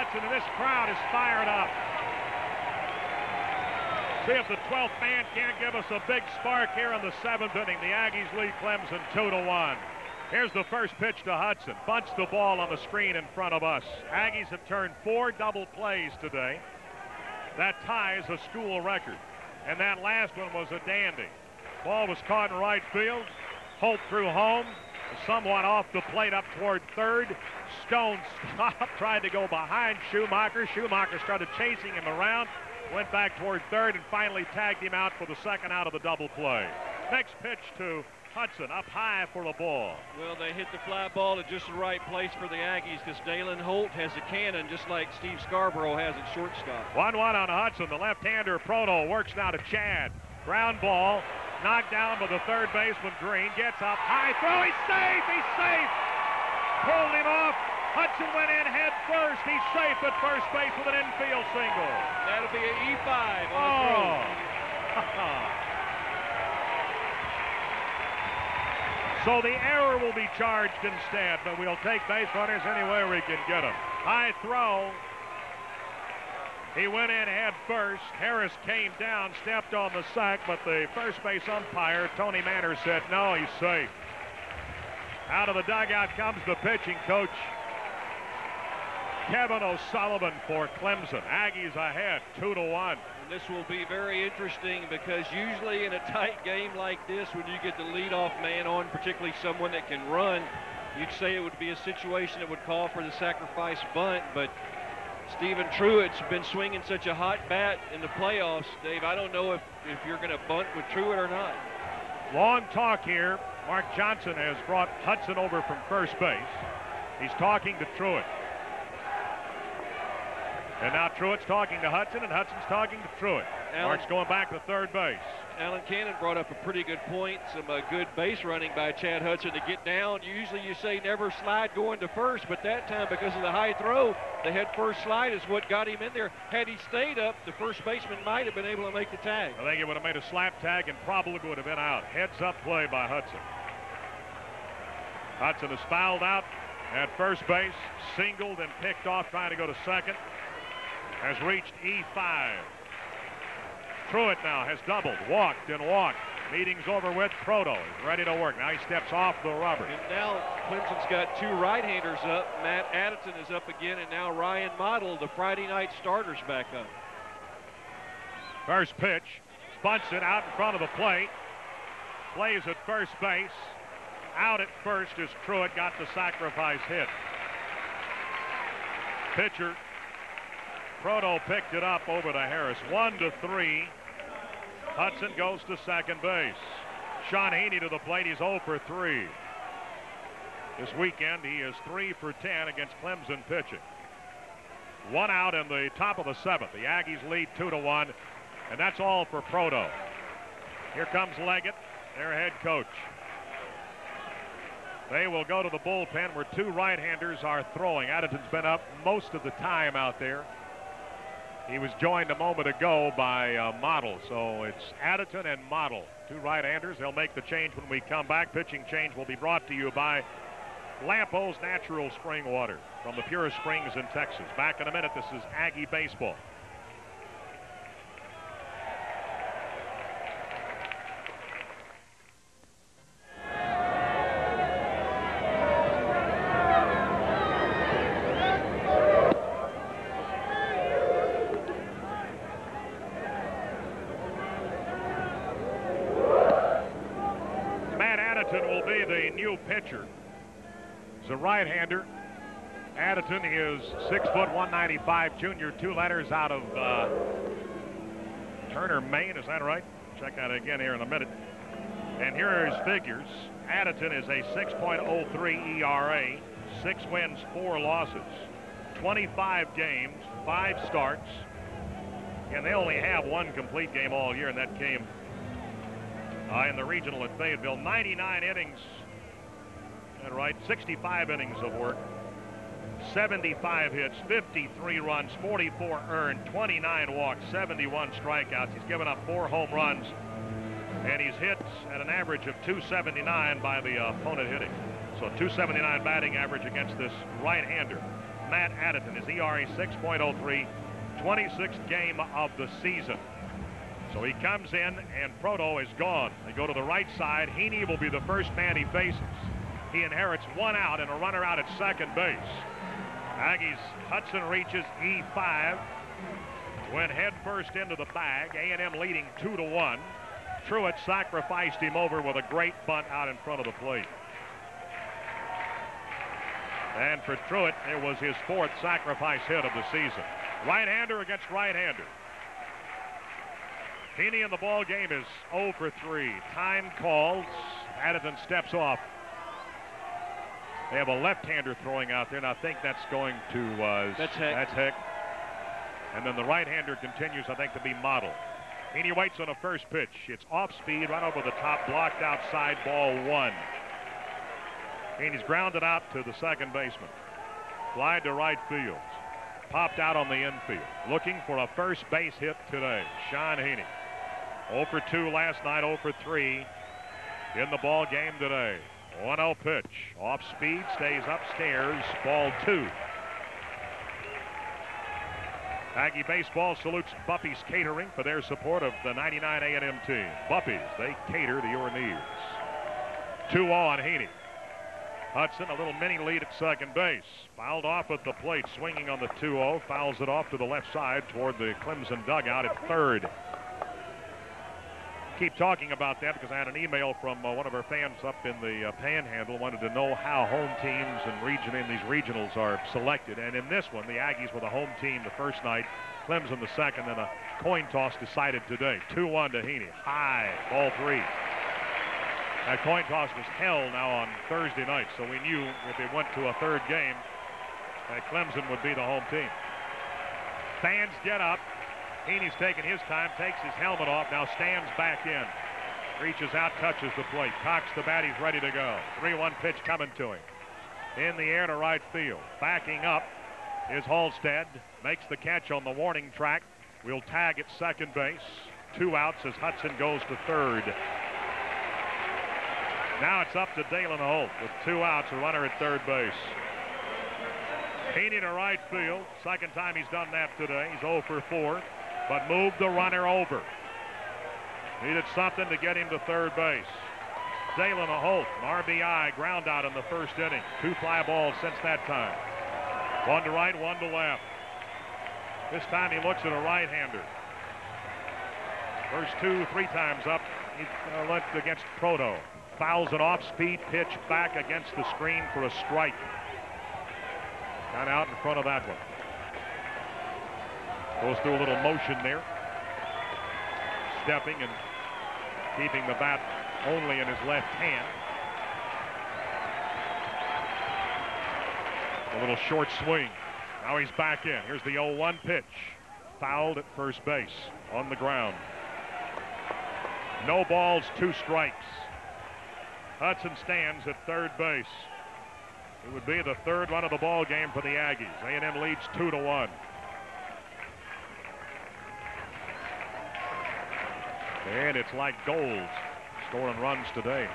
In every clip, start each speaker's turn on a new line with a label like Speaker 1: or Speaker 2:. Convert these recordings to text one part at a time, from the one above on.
Speaker 1: Hudson, and this crowd is fired up. See if the 12th man can't give us a big spark here in the 7th inning. The Aggies lead Clemson 2-1. Here's the first pitch to Hudson. Bunts the ball on the screen in front of us. Aggies have turned 4 double plays today. That ties a school record. And that last one was a dandy. Ball was caught in right field. Holt threw home. Somewhat off the plate up toward third. Stone stopped, tried to go behind Schumacher. Schumacher started chasing him around. Went back toward third and finally tagged him out for the second out of the double play. Next pitch to Hudson, up high for the ball.
Speaker 2: Well, they hit the fly ball at just the right place for the Aggies because Dalen Holt has a cannon just like Steve Scarborough has at shortstop.
Speaker 1: 1-1 on Hudson. The left-hander Proto works now to Chad. Ground ball, knocked down by the third baseman Green. Gets up, high throw, he's safe, he's safe! Pulled him off. Hudson went in head first. He's safe at first base with an infield single.
Speaker 2: That'll be an E5 on the throw.
Speaker 1: So the error will be charged instead, but we'll take base runners anywhere we can get them. High throw. He went in head first. Harris came down, stepped on the sack, but the first base umpire, Tony Manners, said no, he's safe. Out of the dugout comes the pitching coach, Kevin O'Sullivan for Clemson. Aggies ahead, 2-1.
Speaker 2: This will be very interesting because usually in a tight game like this, when you get the leadoff man on, particularly someone that can run, you'd say it would be a situation that would call for the sacrifice bunt, but Stephen Truitt's been swinging such a hot bat in the playoffs. Dave, I don't know if you're going to bunt with Truitt or not.
Speaker 1: Long talk here. Mark Johnson has brought Hudson over from first base. He's talking to Truitt. And now Truitt's talking to Hudson, and Hudson's talking to Truitt. Mark's going back to third base.
Speaker 2: Alan Cannon brought up a pretty good point. Some good base running by Chad Hudson to get down. Usually you say never slide going to first, but that time because of the high throw, the head first slide is what got him in there. Had he stayed up, the first baseman might have been able to make the tag.
Speaker 1: I think it would have made a slap tag and probably would have been out. Heads up play by Hudson. Hudson is fouled out at first base, singled and picked off trying to go to second. Has reached E5. Truitt now has doubled, walked and walked. Meeting's over with. Proto is ready to work. Now he steps off the rubber.
Speaker 2: And now Clemson's got 2 right-handers up. Matt Addison is up again, and now Ryan Model, the Friday night starters, back up.
Speaker 1: First pitch, bunts it out in front of the plate. Plays at first base. Out at first as Truitt got the sacrifice hit. Pitcher Proto picked it up over to Harris. 1-3. Hudson goes to second base. Sean Heaney to the plate. He's 0 for 3. This weekend he is 3 for 10 against Clemson pitching. 1 out in the top of the 7th. The Aggies lead 2-1, and that's all for Proto. Here comes Leggett, their head coach. They will go to the bullpen where 2 right-handers are throwing. Addison's been up most of the time out there. He was joined a moment ago by Model, so it's Addison and Model, 2 right-handers. They'll make the change when we come back. Pitching change will be brought to you by Lampo's Natural Spring Water from the purest springs in Texas. Back in a minute. This is Aggie Baseball. Will be the new pitcher. He's a right-hander. Addison is 6 foot 195, junior, 2 letters out of Turner, Maine. Is that right? Check that again here in a minute. And here are his figures. Addison is a 6.03 ERA, 6 wins, 4 losses, 25 games, 5 starts, and they only have 1 complete game all year, and that came in the regional at Fayetteville. 99 innings, and right, 65 innings of work, 75 hits, 53 runs, 44 earned, 29 walks, 71 strikeouts. He's given up 4 home runs, and he's hit at an average of 279 by the opponent hitting. So 279 batting average against this right-hander. Matt Additon. His ERA 6.03, 26th game of the season. So he comes in, and Proto is gone. They go to the right side. Heaney will be the first man he faces. He inherits one out and a runner out at second base. Aggies, Hudson reaches E5. Went head first into the bag. A&M leading 2-1. Truitt sacrificed him over with a great bunt out in front of the plate. And for Truitt, it was his 4th sacrifice hit of the season. Right-hander against right-hander. Heaney in the ball game is 0 for 3. Time calls. Additon steps off. They have a left-hander throwing out there, and I think that's going to...
Speaker 2: That's Heck.
Speaker 1: And then the right-hander continues, I think, to be Model. Heaney waits on a first pitch. It's off speed, right over the top, blocked outside, ball 1. Heaney's grounded out to the second baseman. Glide to right field. Popped out on the infield. Looking for a first base hit today. Sean Heaney. 0 for 2 last night, 0 for 3 in the ball game today. 1-0 pitch. Off speed, stays upstairs, ball 2. Aggie baseball salutes Buffy's Catering for their support of the 99 A&M team. Buffy's, they cater to your needs. 2-0 on Heaney. Hudson, a little mini lead at second base. Fouled off at the plate, swinging on the 2-0. Fouls it off to the left side toward the Clemson dugout at third. Keep talking about that because I had an email from one of our fans up in the Panhandle, wanted to know how home teams and in these regionals are selected. And in this one, the Aggies were the home team the first night, Clemson the second, and a coin toss decided today. 2-1 to Heaney. High, ball 3. That coin toss was held now on Thursday night, so we knew if it went to a third game, that Clemson would be the home team. Fans get up. Heaney's taking his time, takes his helmet off, now stands back in. Reaches out, touches the plate. Cocks the bat, he's ready to go. 3-1 pitch coming to him. In the air to right field. Backing up is Halstead. Makes the catch on the warning track. We'll tag at second base. 2 outs as Hudson goes to third. Now it's up to Dalen Holt with 2 outs, a runner at third base. Heaney to right field. Second time he's done that today. He's 0 for 4. But moved the runner over. Needed something to get him to third base. Dalen Holt, an RBI, ground out in the first inning. 2 fly balls since that time. 1 to right, 1 to left. This time he looks at a right-hander. First 2-3 times up, he looked against Proto. Fouls an off-speed pitch back against the screen for a strike. Got out in front of that one. Goes through a little motion there. Stepping and keeping the bat only in his left hand. A little short swing. Now he's back in. Here's the 0-1 pitch. Fouled at first base on the ground. No balls, 2 strikes. Hudson stands at third base. It would be the third run of the ball game for the Aggies. A&M leads 2-1. And it's like gold scoring runs today.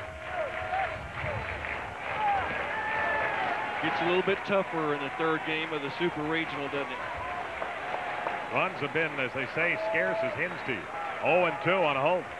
Speaker 2: Gets a little bit tougher in the third game of the Super Regional, doesn't it?
Speaker 1: Runs have been, as they say, scarce as hen's teeth. 0-2 on a home.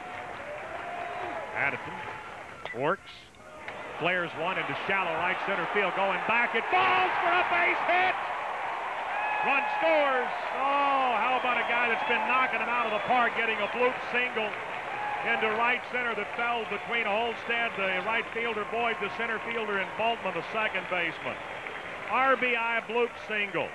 Speaker 1: Additon works. Flares one into shallow right center field. Going back. It falls for a base hit. Run scores. Oh, how about a guy that's been knocking him out of the park, getting a bloop single into right center that fell between Holstead, the right fielder, Boyd, the center fielder, and Boltman, the second baseman. RBI bloop single.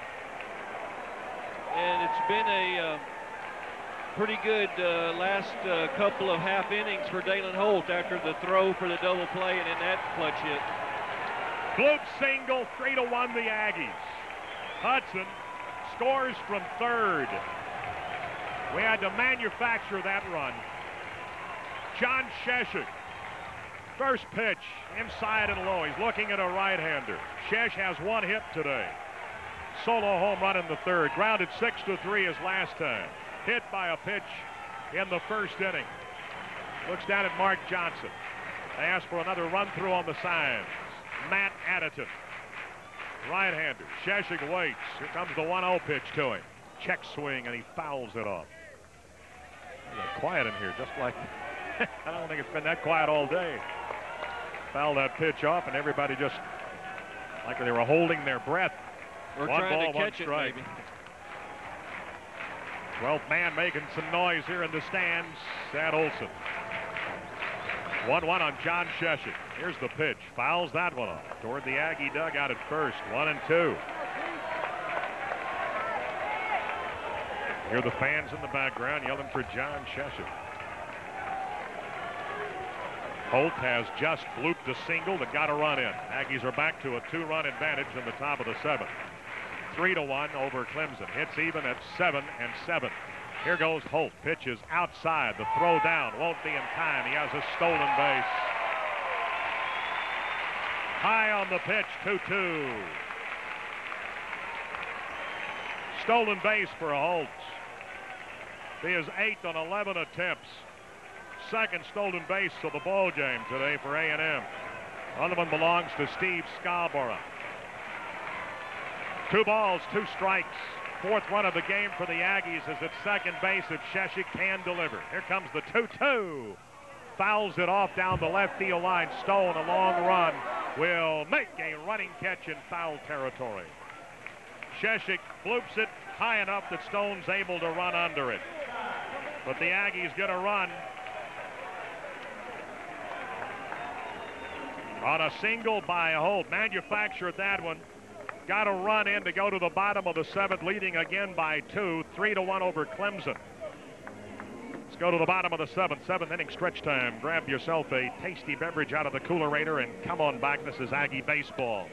Speaker 2: And it's been a pretty good last couple of half innings for Dalen Holt after the throw for the double play and in that clutch hit.
Speaker 1: Bloop single, 3-1 the Aggies. Hudson scores from third. We had to manufacture that run. John Sheshik, first pitch, inside and low. He's looking at a right-hander. Shesh has 1 hit today. Solo home run in the third. Grounded 6-3 as last time. Hit by a pitch in the first inning. Looks down at Mark Johnson. They ask for another run-through on the signs. Matt Additon. Right-hander. Sheshik waits. Here comes the 1-0 pitch to him. Check swing, and he fouls it off. Got quiet in here, just like I don't think it's been that quiet all day. Fouled that pitch off, and everybody just like they were holding their breath.
Speaker 2: We're
Speaker 1: one
Speaker 2: trying
Speaker 1: ball,
Speaker 2: to catch
Speaker 1: one strike.
Speaker 2: it, maybe.
Speaker 1: 12th man making some noise here in the stands. Thad Olson. 1-1 on John Sheshik. Here's the pitch. Fouls that one off toward the Aggie dugout at first. 1-2. Hear the fans in the background yelling for John Sheshik. Holt has just blooped a single that got a run in. Aggies are back to a 2-run advantage in the top of the 7th. 3-1 over Clemson. Hits even at 7-7. Here goes Holt. Pitches outside. The throw down won't be in time. He has a stolen base. High on the pitch, 2-2. Stolen base for Holt. He is 8 on 11 attempts. Second stolen base of the ball game today for A&M. Other one belongs to Steve Scarborough. 2 balls, 2 strikes. 4th run of the game for the Aggies is at second base if Sheshik can deliver. Here comes the 2-2. Fouls it off down the left field line. Stone, a long run, will make a running catch in foul territory. Sheshik bloops it high enough that Stone's able to run under it. But the Aggies get a run on a single by Holt. Manufactured that one. Got a run in to go to the bottom of the 7th, leading again by 2. 3-1 over Clemson. Let's go to the bottom of the 7th. 7th inning stretch time. Grab yourself a tasty beverage out of the Coolerator and come on back. This is Aggie baseball.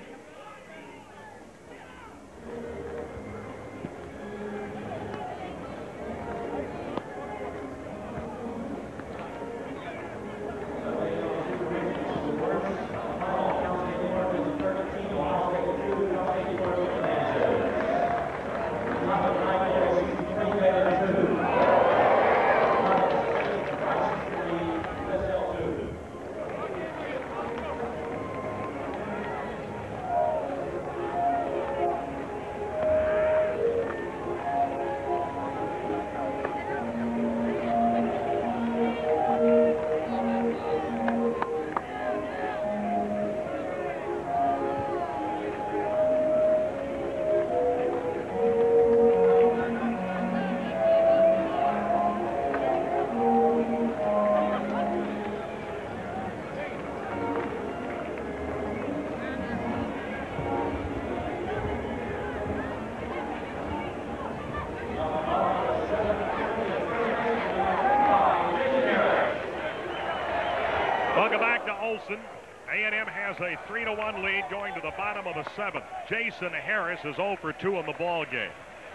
Speaker 1: A&M has a 3-1 lead going to the bottom of the 7th. Jason Harris is 0 for 2 in the ball game.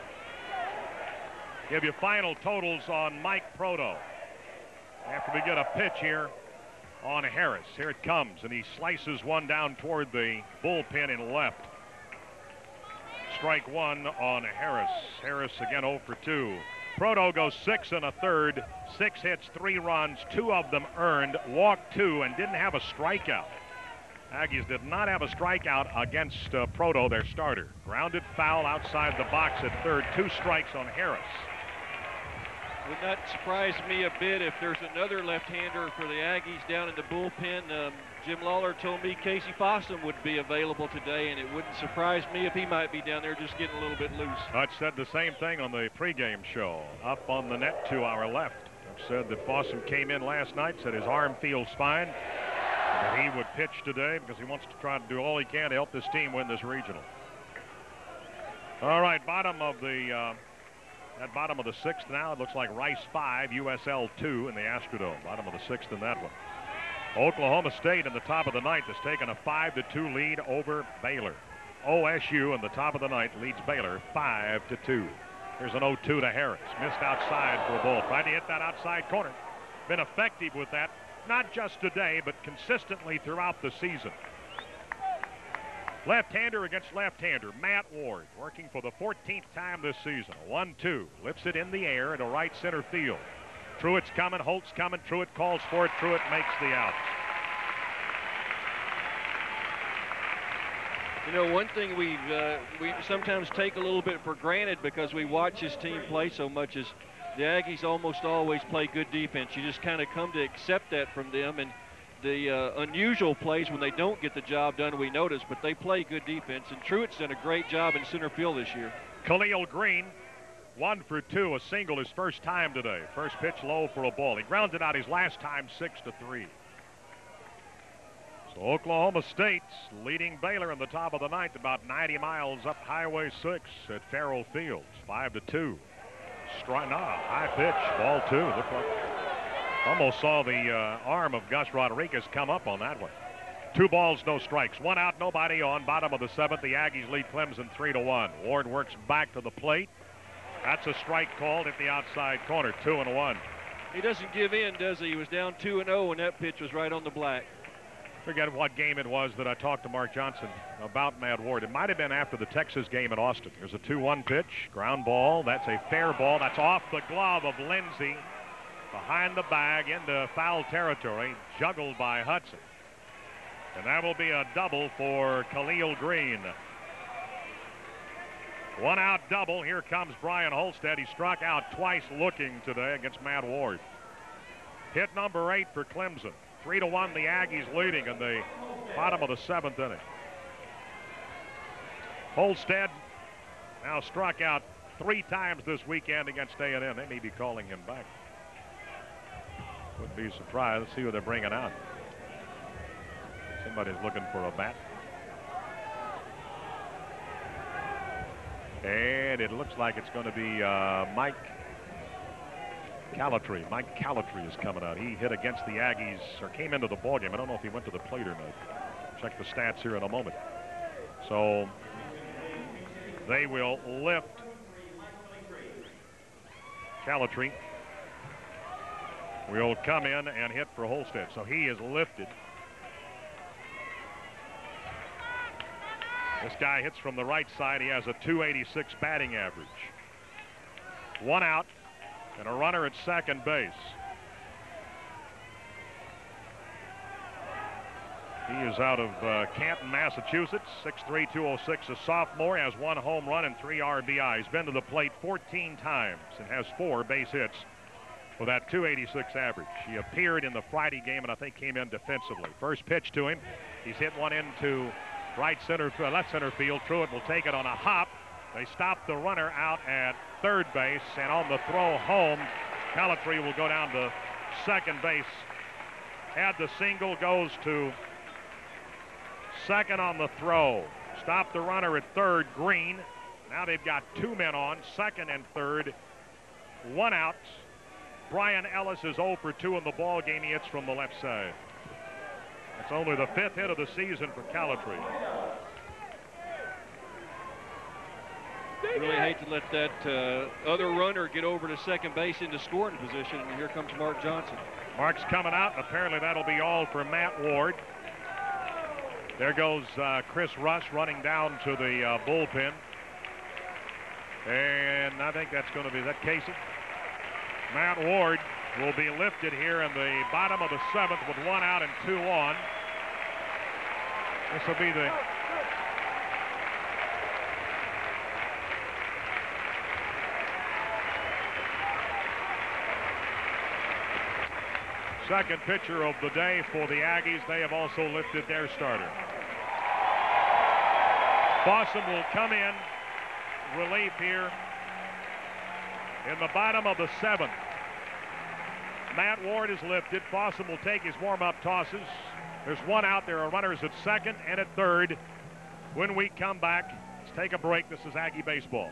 Speaker 1: Give you final totals on Mike Proto after we get a pitch here on Harris. Here it comes, and he slices one down toward the bullpen in left. Strike 1 on Harris. Harris again 0 for 2. Proto goes 6 1/3, 6 hits, 3 runs, 2 of them earned, walked 2, and didn't have a strikeout. Aggies did not have a strikeout against Proto, their starter. Grounded foul outside the box at third, 2 strikes on Harris.
Speaker 2: Would not surprise me a bit if there's another left-hander for the Aggies down in the bullpen. Jim Lawler told me Casey Fossum would be available today, and it wouldn't surprise me if he might be down there just getting a little bit loose.
Speaker 1: Hutch said the same thing on the pregame show. Up on the net to our left. Hutch said that Fossum came in last night, said his arm feels fine, that he would pitch today because he wants to try to do all he can to help this team win this regional. All right, bottom of the 6th now. It looks like Rice 5, USL 2 in the Astrodome. Bottom of the 6th in that one. Oklahoma State in the top of the 9th has taken a 5-2 lead over Baylor. OSU in the top of the 9th leads Baylor 5-2. Here's an 0-2 to Harris. Missed outside for a ball. Tried to hit that outside corner. Been effective with that, not just today, but consistently throughout the season. Left-hander against left-hander. Matt Ward working for the 14th time this season. 1-2. Lifts it in the air into right center field. Truitt's coming, Holt's coming, Truitt calls for it, Truitt makes the out.
Speaker 2: You know, one thing we sometimes take a little bit for granted because we watch this team play so much is the Aggies almost always play good defense. You just kind of come to accept that from them, and the unusual plays when they don't get the job done we notice, but they play good defense, and Truitt's done a great job in center field this year.
Speaker 1: Khalil Green, 1 for 2, a single his first time today. First pitch low for a ball. He grounded out his last time 6-3. So Oklahoma State's leading Baylor in the top of the ninth, about 90 miles up Highway 6 at Farrell Field. 5-2. High pitch, ball 2. Looked like almost saw the arm of Gus Rodriguez come up on that one. 2 balls, no strikes. 1 out, nobody on. Bottom of the 7th, the Aggies lead Clemson 3-1. Ward works back to the plate. That's a strike called at the outside corner. 2-1.
Speaker 2: He doesn't give in, does he? He was down 2-0 and that pitch was right on the black.
Speaker 1: Forget what game it was that I talked to Mark Johnson about Matt Ward. It might have been after the Texas game in Austin. There's a 2-1 pitch, ground ball. That's a fair ball. That's off the glove of Lindsey. Behind the bag into foul territory, juggled by Hudson. And that will be a double for Khalil Green. 1 out double. Here comes Brian Holstead. He struck out twice looking today against Matt Ward. Hit number 8 for Clemson. 3-1, the Aggies leading in the bottom of the 7th inning. Holstead now struck out 3 times this weekend against A&M. They may be calling him back. Wouldn't be surprised. Let's see who they're bringing out. Somebody's looking for a bat. And it looks like it's going to be Mike Calatry. Mike Calatry is coming out. He hit against the Aggies, or came into the ballgame. I don't know if he went to the plate or not. Check the stats here in a moment. So they will lift Calatry. Will come in and hit for Holstead. So he is lifted. This guy hits from the right side. He has a .286 batting average. 1 out and a runner at second base. He is out of Canton, Massachusetts. 6'3", 206, a sophomore. Has 1 home run and 3 RBI. He's been to the plate 14 times and has 4 base hits with that .286 average. He appeared in the Friday game and I think came in defensively. First pitch to him. He's hit one into left center field. Truitt will take it on a hop. They stop the runner out at third base, and on the throw home, Calatry will go down to second base. Had the single, goes to second on the throw. Stop the runner at third, Green. Now they've got 2 men on, second and third. 1 out. Brian Ellis is 0 for 2 in the ball game. He hits from the left side. It's only the 5th hit of the season for Calatry.
Speaker 2: Really hate to let that other runner get over to second base into scoring position. And here comes Mark Johnson.
Speaker 1: Mark's coming out, and apparently that'll be all for Matt Ward. There goes Chris Rush running down to the bullpen. And I think that's going to be, is that Casey? Matt Ward will be lifted here in the bottom of the 7th with 1 out and 2 on. This will be the second pitcher of the day for the Aggies. They have also lifted their starter. Fossum will come in, relief here in the bottom of the 7th. Matt Ward is lifted. Fossum will take his warm-up tosses. There's 1 out. There are runners at second and at third. When we come back, let's take a break. This is Aggie Baseball.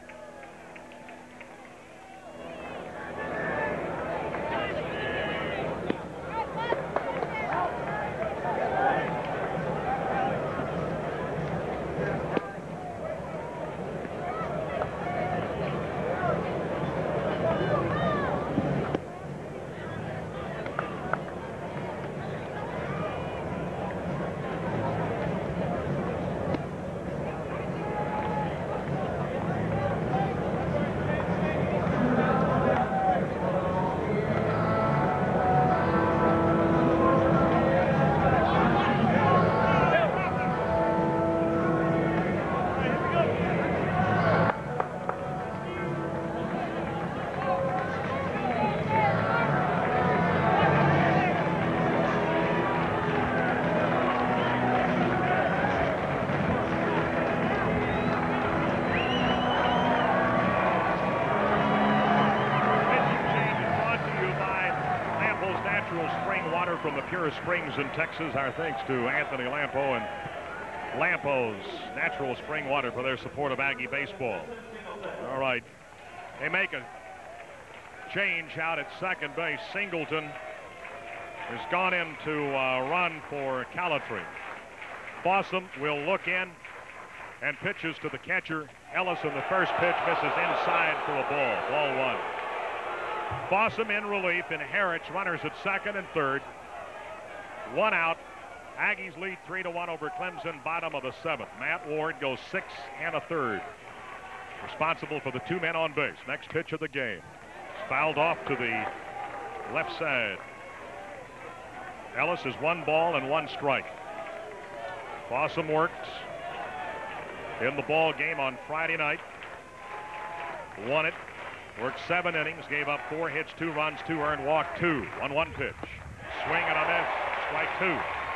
Speaker 1: Pure Springs in Texas. Our thanks to Anthony Lampo and Lampo's Natural Spring Water for their support of Aggie baseball. All right. They make a change out at second base. Singleton has gone in to run for Calatry. Fossum will look in and pitches to the catcher. Ellison, the first pitch, misses inside for a ball. Ball one. Fossum in relief inherits runners at second and third. One out. Aggies lead 3-1 over Clemson, bottom of the seventh. Matt Ward goes 6 1/3. Responsible for the 2 men on base. Next pitch of the game. It's fouled off to the left side. Ellis is 1 ball and 1 strike. Fossum worked in the ball game on Friday night. Won it. Worked 7 innings. Gave up 4 hits, 2 runs, 2 earned, walked 2. 1-1 pitch. Swing and a miss. Strike 2.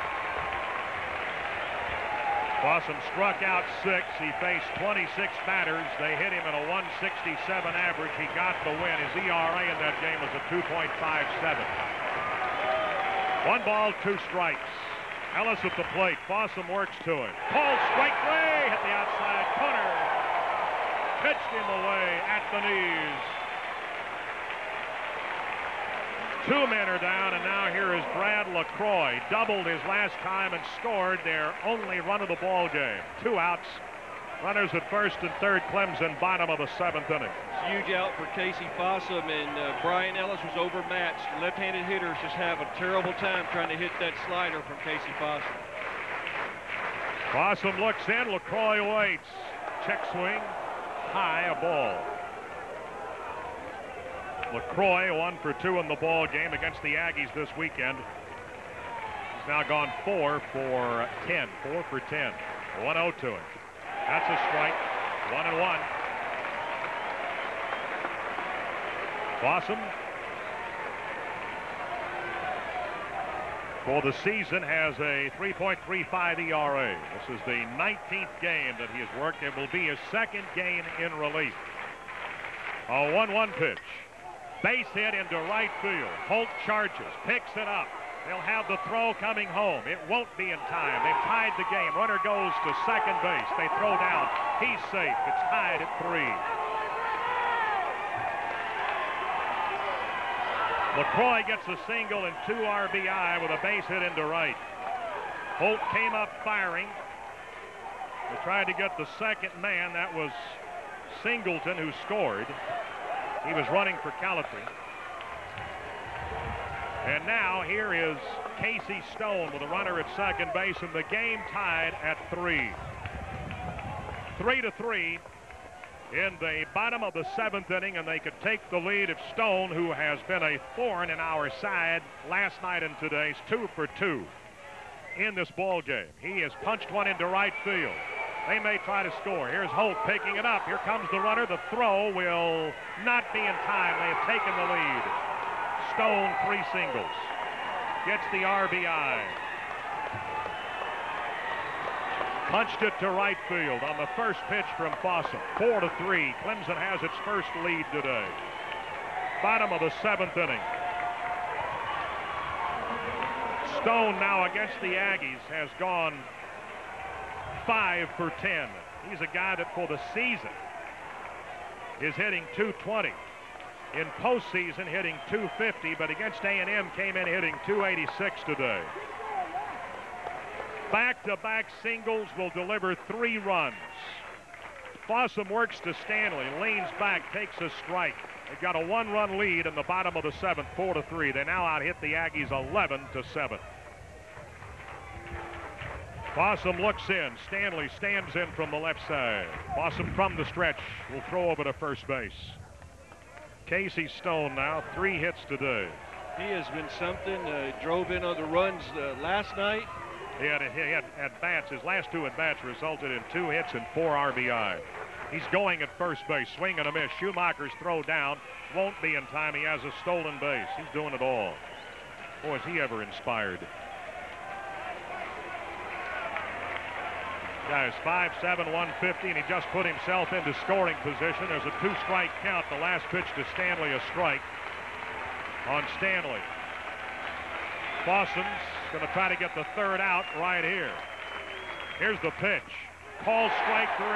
Speaker 1: Fossum struck out 6. He faced 26 batters. They hit him at a 167 average. He got the win. His ERA in that game was a 2.57. 1 ball, 2 strikes. Ellis at the plate. Fossum works to it. Called strike 3. Hit the outside corner. Pitched him away at the knees. 2 men are down, and now here is Brad LaCroix. Doubled his last time and scored their only run of the ball game. 2 outs. Runners at first and third. Clemson, bottom of the 7th inning.
Speaker 2: Huge out for Casey Fossum, and Brian Ellis was overmatched. Left-handed hitters just have a terrible time trying to hit that slider from Casey Fossum.
Speaker 1: Fossum looks in. LaCroix waits. Check swing. High, a ball. LaCroix 1 for 2 in the ball game against the Aggies this weekend. He's now gone 4 for 10. 4 for 10. 1-0 to him. That's a strike. 1-1. Fossum for the season has a 3.35 ERA. This is the 19th game that he has worked. It will be his 2nd game in relief. A 1-1 pitch. Base hit into right field. Holt charges, picks it up. They'll have the throw coming home. It won't be in time. They've tied the game. Runner goes to second base. They throw down. He's safe. It's tied at 3. LaCroix gets a single and 2 RBI with a base hit into right. Holt came up firing. They tried to get the second man. That was Singleton, who scored. He was running for Calatry. And now here is Casey Stone with a runner at second base, and the game tied at 3. 3-3 in the bottom of the 7th inning, and they could take the lead if Stone, who has been a thorn in our side last night and today's 2 for 2 in this ball game. He has punched one into right field. They may try to score. Here's Holt picking it up. Here comes the runner. The throw will not be in time. They have taken the lead. Stone 3 singles. Gets the RBI. Punched it to right field on the first pitch from Fossum. 4-3. Clemson has its first lead today. Bottom of the 7th inning. Stone now against the Aggies has gone 5 for 10. He's a guy that for the season is hitting .220. In postseason hitting .250, but against A&M came in hitting .286 today. Back-to-back singles will deliver 3 runs. Fossum works to Stanley, leans back, takes a strike. They've got a 1-run lead in the bottom of the 7th, 4-3. They now out-hit the Aggies 11-7. Fossum looks in. Stanley stands in from the left side. Fossum from the stretch will throw over to first base. Casey Stone now 3 hits today.
Speaker 2: He has been something. Drove in other runs last night.
Speaker 1: He had at-bats. His last 2 at-bats resulted in 2 hits and 4 RBI. He's going at first base. Swing and a miss. Schumacher's throw down. Won't be in time. He has a stolen base. He's doing it all. Boy, is he ever inspired. Guy is 5'7", 150, and he just put himself into scoring position. There's a 2-strike count. The last pitch to Stanley, a strike on Stanley. Clausen's going to try to get the third out right here. Here's the pitch. Call strike 3.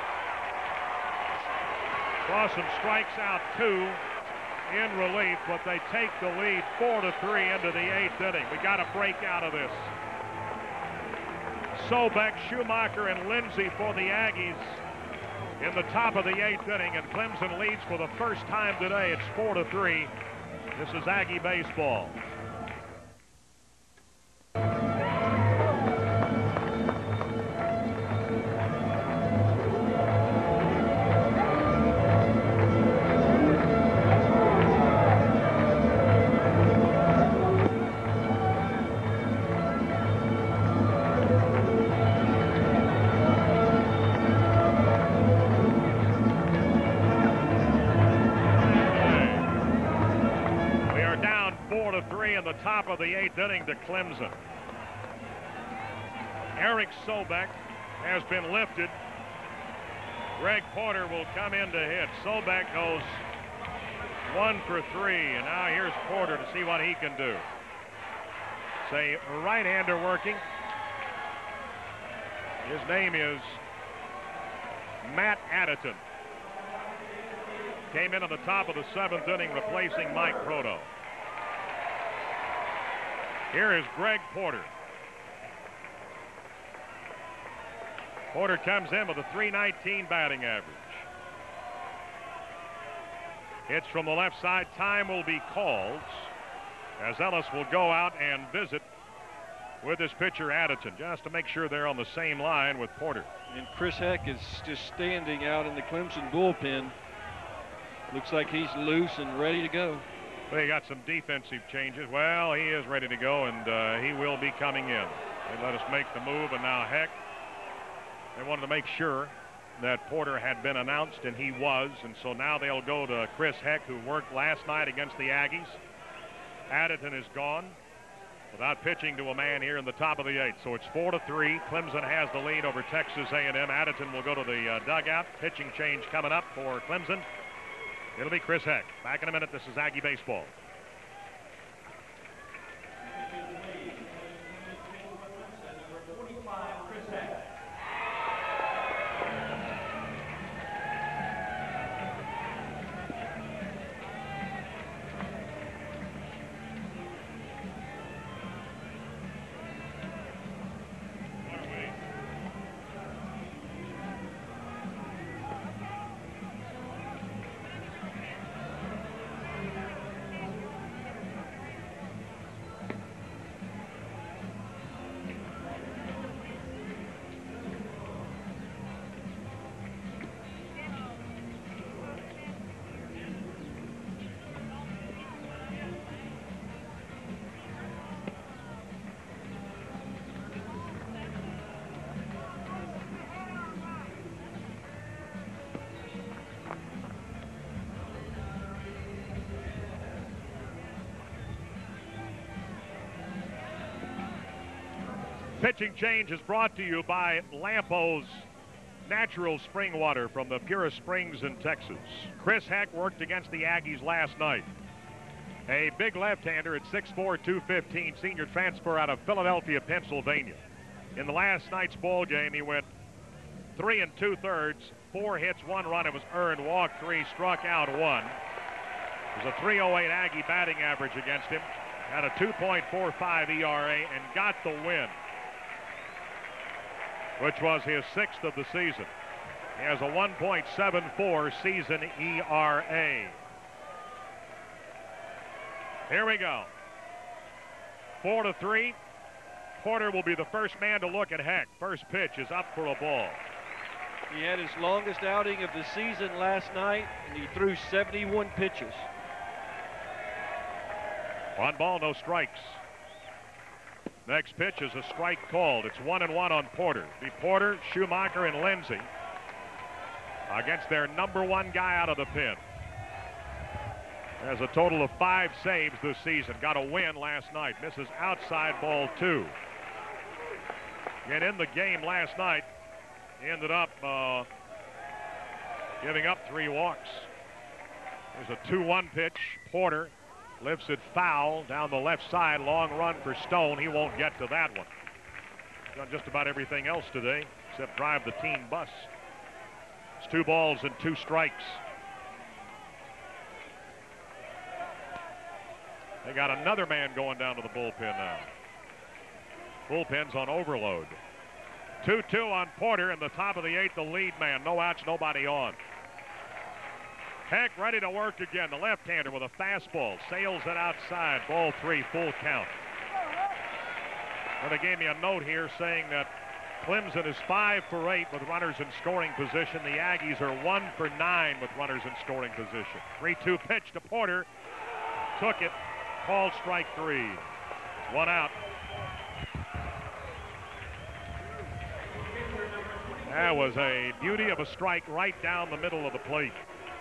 Speaker 1: Clausen strikes out 2 in relief, but they take the lead 4-3 into the 8th inning. We got to break out of this. Sobek, Schumacher, and Lindsay for the Aggies in the top of the 8th inning, and Clemson leads for the first time today. It's 4-3. This is Aggie baseball. Top of the 8th inning to Clemson. Eric Sobek has been lifted. Greg Porter will come in to hit. Sobek goes 1 for 3, and now here's Porter to see what he can do. It's a right-hander working. His name is Matt Addison. Came in on the top of the 7th inning replacing Mike Proto. Here is Greg Porter. Porter comes in with a .319 batting average. Hits from the left side. Time will be called as Ellis will go out and visit with his pitcher Addison, just to make sure they're on the same line with Porter.
Speaker 2: And Chris Heck is just standing out in the Clemson bullpen. Looks like he's loose and ready to go.
Speaker 1: They got some defensive changes. Well, he is ready to go, and he will be coming in. They let us make the move, and now Heck. They wanted to make sure that Porter had been announced, and he was, and so now they'll go to Chris Heck, who worked last night against the Aggies. Addison is gone without pitching to a man here in the top of the 8th. So it's 4-3. Clemson has the lead over Texas A&M. Addison will go to the dugout. Pitching change coming up for Clemson. It'll be Chris Heck. Back in a minute. This is Aggie baseball. Pitching change is brought to you by Lampo's natural spring water from the purest springs in Texas. Chris Heck worked against the Aggies last night. A big left-hander at 6'4", 215, senior transfer out of Philadelphia, Pennsylvania. In the last night's ball game, he went 3 2/3, 4 hits, 1 run. It was earned, walked 3, struck out 1. It was a .308 Aggie batting average against him. Had a 2.45 ERA and got the win, which was his 6th of the season. He has a 1.74 season ERA. Here we go. 4-3. Porter will be the first man to look at Heck. First pitch is up for a ball.
Speaker 2: He had his longest outing of the season last night, and he threw 71 pitches.
Speaker 1: 1 ball, no strikes. Next pitch is a strike called. It's 1-1 on Porter. The Porter, Schumacher, and Lindsay against their #1 guy out of the pen. Has a total of 5 saves this season. Got a win last night. Misses outside ball 2. And in the game last night, he ended up giving up 3 walks. There's a 2-1 pitch. Porter Lifts it foul down the left side. Long run for Stone. He won't get to that one. Done just about everything else today except drive the team bus. It's 2 balls and 2 strikes. They got another man going down to the bullpen now. Bullpen's on overload. 2-2 on Porter in the top of the 8th, the lead man. No outs, nobody on. Heck ready to work again. The left-hander with a fastball. Sails it outside. Ball 3, full count. Well, they gave me a note here saying that Clemson is 5 for 8 with runners in scoring position. The Aggies are 1 for 9 with runners in scoring position. 3-2 pitch to Porter. Took it. Called strike 3. 1 out. That was a beauty of a strike right down the middle of the plate.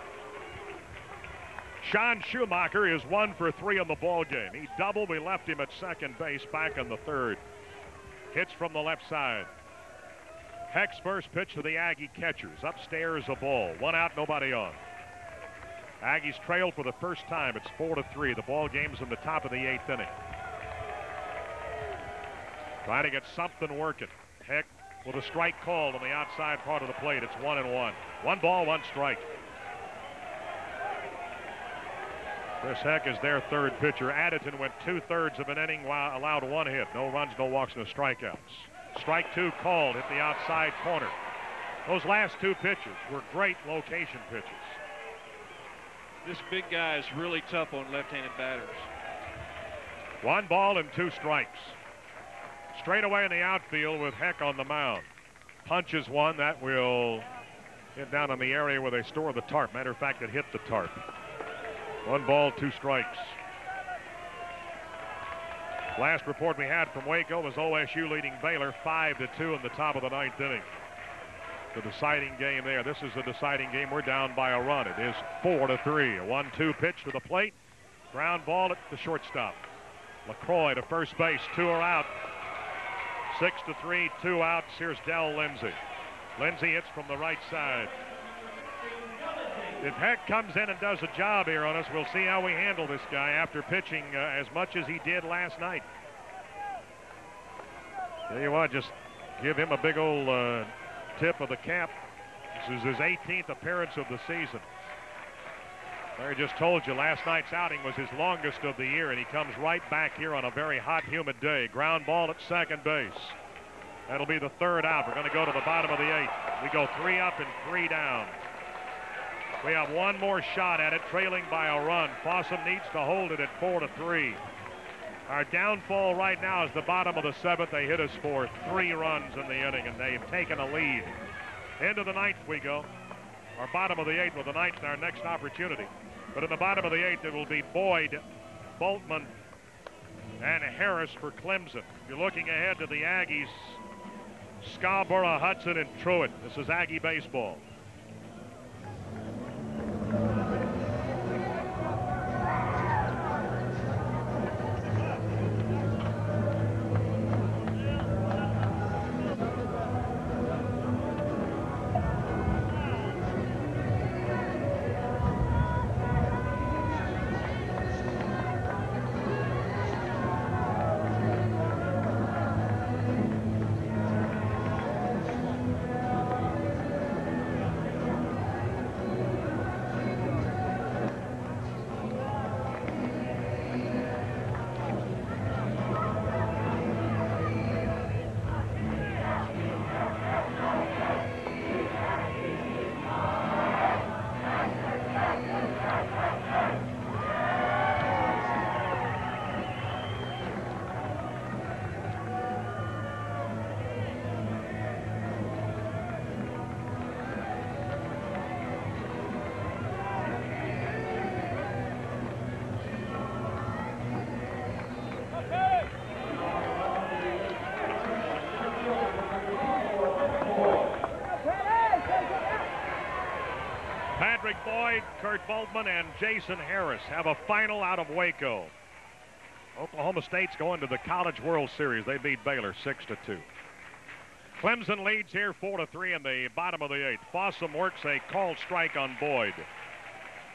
Speaker 1: Sean Schumacher is 1 for 3 in the ball game. He doubled. We left him at second base, back in the 3rd. Hits from the left side. Heck's first pitch to the Aggie catchers. Upstairs a ball. 1 out, nobody on. Aggies trail for the first time. It's 4-3. The ball game's in the top of the 8th inning. Trying to get something working. Heck with a strike called on the outside part of the plate. It's 1-1. 1 ball, 1 strike. Chris Heck is their 3rd pitcher. Addington went 2/3 of an inning, while allowed 1 hit. No runs, no walks, no strikeouts. Strike 2 called at the outside corner. Those last 2 pitches were great location pitches.
Speaker 2: This big guy is really tough on left-handed batters.
Speaker 1: 1 ball and 2 strikes. Straight away in the outfield with Heck on the mound. Punches one that will hit down in the area where they store the tarp. Matter of fact, it hit the tarp. 1 ball, 2 strikes. Last report we had from Waco was OSU leading Baylor 5-2 in the top of the 9th inning. The deciding game there. This is the deciding game. We're down by a run. It is 4-3. A 1-2 pitch to the plate. Ground ball at the shortstop. LaCroix to first base. 2 are out. 6-3, 2 outs. Here's Del Lindsay. Lindsay hits from the right side. If Heck comes in and does a job here on us, we'll see how we handle this guy after pitching as much as he did last night. Tell you what, just give him a big old tip of the cap. This is his 18th appearance of the season. Larry just told you last night's outing was his longest of the year, and he comes right back here on a very hot, humid day. Ground ball at second base. That'll be the 3rd out. We're going to go to the bottom of the 8th. We go 3 up and 3 down. We have 1 more shot at it, trailing by a run. Fossum needs to hold it at 4-3. Our downfall right now is the bottom of the 7th. They hit us for 3 runs in the inning, and they've taken a lead. Into the 9th we go. Our bottom of the 8th with the 9th, our next opportunity. But in the bottom of the 8th, it will be Boyd, Boltman, and Harris for Clemson. You're looking ahead to the Aggies, Scarborough, Hudson, and Truitt. This is Aggie baseball. Boyd, Kurt Boltman, and Jason Harris have a final out of Waco. Oklahoma State's going to the College World Series. They beat Baylor 6-2. Clemson leads here 4-3 in the bottom of the 8th. Fossum works a called strike on Boyd.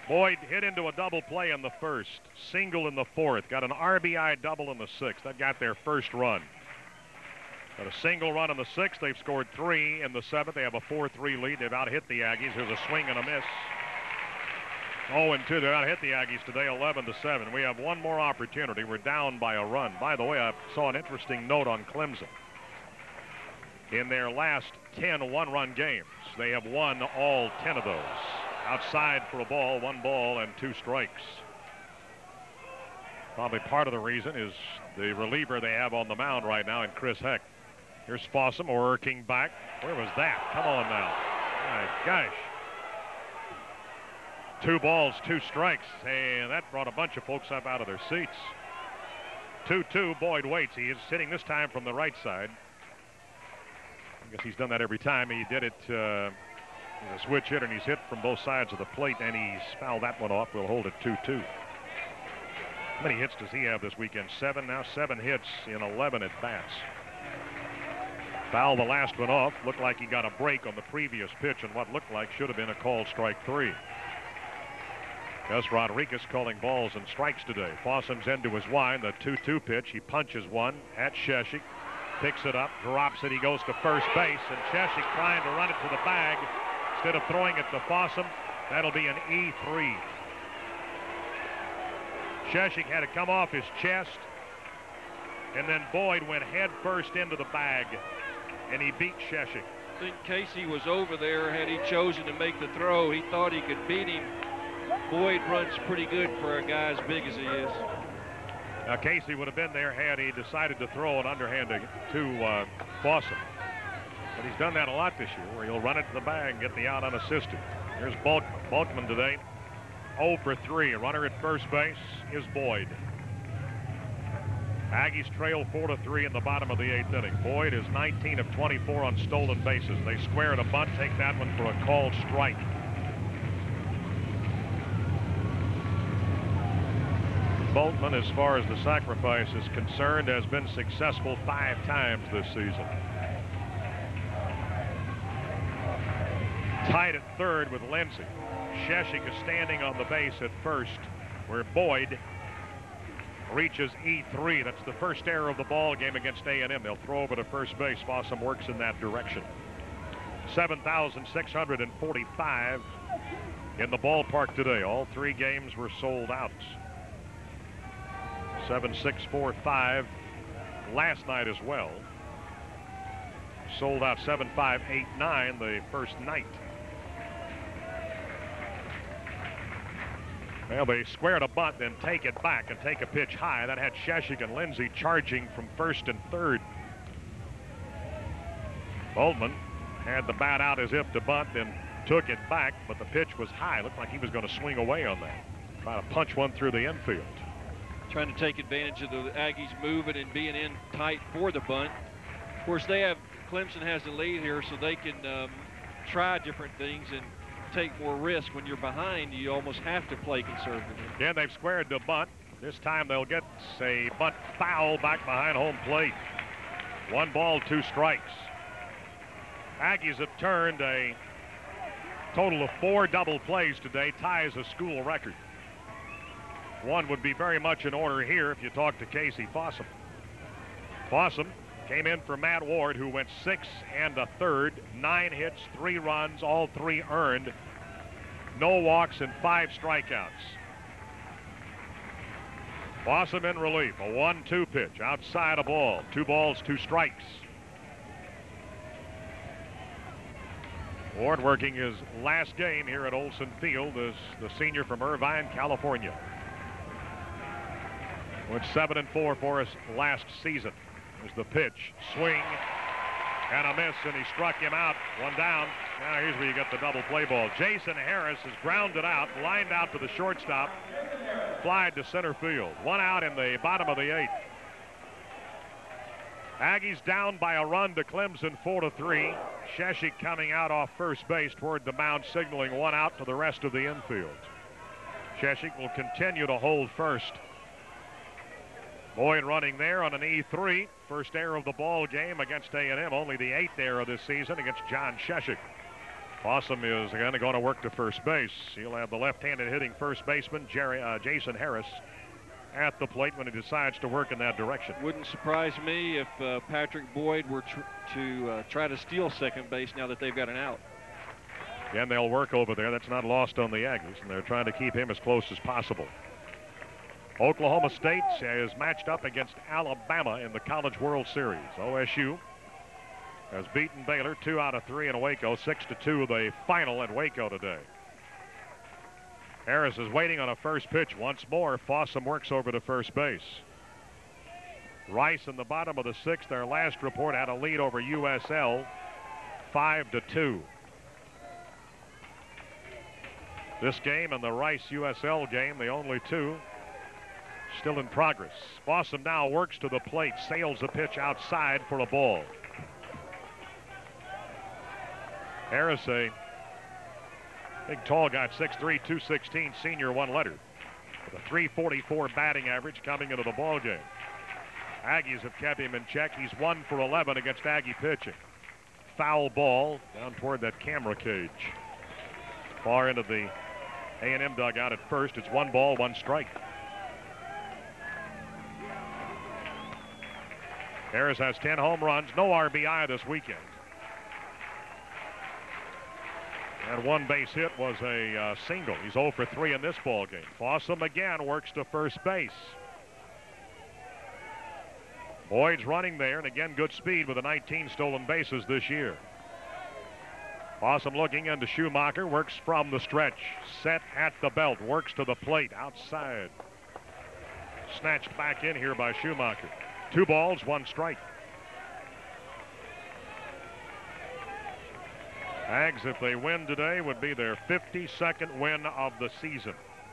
Speaker 1: Boyd hit into a double play in the first, single in the fourth, got an RBI double in the sixth. That got their first run. Got a single run in the sixth. They've scored 3 in the seventh. They have a 4-3 lead. They've out-hit the Aggies. Here's a swing and a miss. 0-2. They've out-hit the Aggies today, 11-7. We have one more opportunity. We're down by a run. By the way, I saw an interesting note on Clemson. In their last 10 one-run games, they have won all 10 of those. Outside for a ball, 1 ball and 2 strikes. Probably part of the reason is the reliever they have on the mound right now in Chris Heck. Here's Fossum working back. Where was that? Come on now. My gosh. 2 balls, 2 strikes, and that brought a bunch of folks up out of their seats. 2-2, Boyd waits. He is sitting this time from the right side. I guess he's done that every time. He did it, he's a switch hitter, and he's hit from both sides of the plate, and he's fouled that one off. We'll hold it 2-2. How many hits does he have this weekend? 7 now, 7 hits in 11 at bats. Fouled the last one off. Looked like he got a break on the previous pitch, and what looked like should have been a called strike 3. Gus Rodriguez calling balls and strikes today. Fossum's into his wind, the 2-2 pitch. He punches one at Sheshik, picks it up, drops it. He goes to first base, and Sheshik trying to run it to the bag instead of throwing it to Fossum. That'll be an E3. Sheshik had to come off his chest, and then Boyd went head first into the bag, and he beat Sheshik.
Speaker 2: I think Casey was over there. Had he chosen to make the throw, he thought he could beat him. Boyd runs pretty good for a guy as big as he is.
Speaker 1: Now Casey would have been there had he decided to throw an underhand to Fossum. But he's done that a lot this year, where he'll run it to the bag and get the out unassisted. Here's Balkman today, 0 for 3. A runner at first base is Boyd. Aggies trail 4-3 in the bottom of the 8th inning. Boyd is 19 of 24 on stolen bases. They square at a bunt, take that one for a called strike. Boltman, as far as the sacrifice is concerned, has been successful 5 times this season. Tied at third with Lindsey. Sheshik is standing on the base at first, where Boyd reaches E3. That's the first error of the ball game against A&M. They'll throw over to first base. Fossum works in that direction. 7,645 in the ballpark today. All 3 games were sold out. 7,645 last night as well. Sold out 7,589 the first night. Well, they squared a bunt, then take it back and take a pitch high. That had Sheshik and Lindsey charging from first and third. Boltman had the bat out as if to bunt, then took it back, but the pitch was high. Looked like he was going to swing away on that. Try to punch one through the infield.
Speaker 2: Trying to take advantage of the Aggies moving and being in tight for the bunt. Of course, Clemson has the lead here, so they can try different things and take more risk. When you're behind, you almost have to play conservatively.
Speaker 1: Yeah, they've squared the bunt. This time they'll get a bunt foul back behind home plate. 1 ball, 2 strikes. Aggies have turned a total of 4 double plays today, ties a school record. One would be very much in order here if you talk to Casey Fossum. Fossum came in for Matt Ward, who went 6 1/3, 9 hits, 3 runs, all 3 earned, no walks and 5 strikeouts. Fossum in relief, a 1-2 pitch, outside a ball, 2 balls, 2 strikes. Ward working his last game here at Olsen Field as the senior from Irvine, California. Went 7-4 for us last season. There's the pitch, swing, and a miss, and he struck him out. 1 down. Now here's where you get the double play ball. Jason Harris is grounded out, lined out to the shortstop, flied to center field. 1 out in the bottom of the 8th. Aggies down by a run to Clemson, 4-3. Sheshik coming out off first base toward the mound, signaling 1 out to the rest of the infield. Sheshik will continue to hold first. Boyd running there on an E3. First error of the ball game against A&M. Only the 8th error this season against John Sheshik. Fossum is again going to work to first base. He'll have the left-handed hitting first baseman, Jason Harris, at the plate when he decides to work in that direction.
Speaker 2: Wouldn't surprise me if Patrick Boyd were to try to steal second base now that they've got an out.
Speaker 1: Again, they'll work over there. That's not lost on the Aggies, and they're trying to keep him as close as possible. Oklahoma State is matched up against Alabama in the College World Series. OSU has beaten Baylor 2 out of 3 in Waco, 6-2 the final at Waco today. Harris is waiting on a first pitch once more. Fossum works over to first base. Rice in the bottom of the 6th, their last report, had a lead over USL 5-2. This game and the Rice USL game, the only two, still in progress. Fossum now works to the plate, sails a pitch outside for a ball. Harris, a big tall guy, 6'3", 216, senior, one letter, with a .344 batting average coming into the ball game. Aggies have kept him in check. He's 1 for 11 against Aggie pitching. Foul ball down toward that camera cage. Far into the A&M dugout at first. It's 1 ball, 1 strike. Harris has 10 home runs, no RBI this weekend. And 1 base hit was a single. He's 0 for 3 in this ball game. Fossum again works to first base. Boyd's running there, and again good speed with the 19 stolen bases this year. Fossum looking into Schumacher, works from the stretch. Set at the belt, works to the plate, outside. Snatched back in here by Schumacher. 2 balls, 1 strike. Ags, if they win today, would be their 52nd win of the season.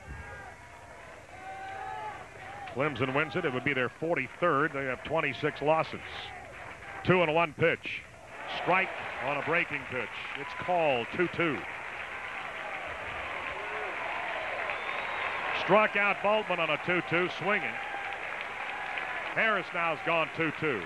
Speaker 1: Clemson wins it, it would be their 43rd. They have 26 losses. 2-1 pitch. Strike on a breaking pitch. It's called 2-2. Struck out Boltman on a 2-2 swinging. Harris now has gone 2-2.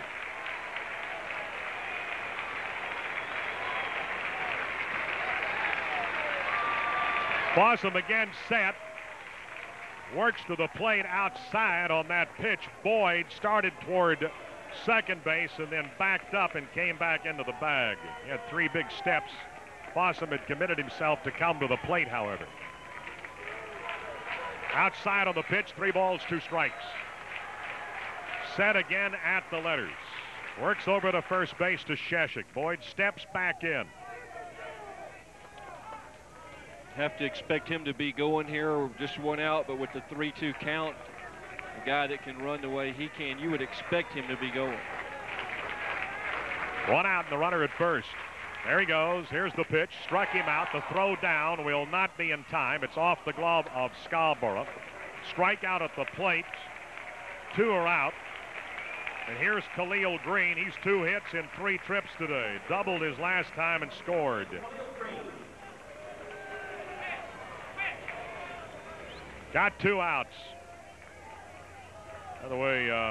Speaker 1: Fossum again set. Works to the plate outside on that pitch. Boyd started toward second base and then backed up and came back into the bag. He had 3 big steps. Fossum had committed himself to come to the plate, however. Outside on the pitch, 3 balls, 2 strikes. Set again at the letters. Works over to first base to Sheshik. Boyd steps back in.
Speaker 2: Have to expect him to be going here, just 1 out, but with the 3-2 count, a guy that can run the way he can, you would expect him to be going.
Speaker 1: 1 out and the runner at first. There he goes. Here's the pitch. Struck him out. The throw down will not be in time. It's off the glove of Scarborough. Strike out at the plate. 2 are out. And here's Khalil Green. He's 2 hits in 3 trips today. Doubled his last time and scored. Got 2 outs. By the way,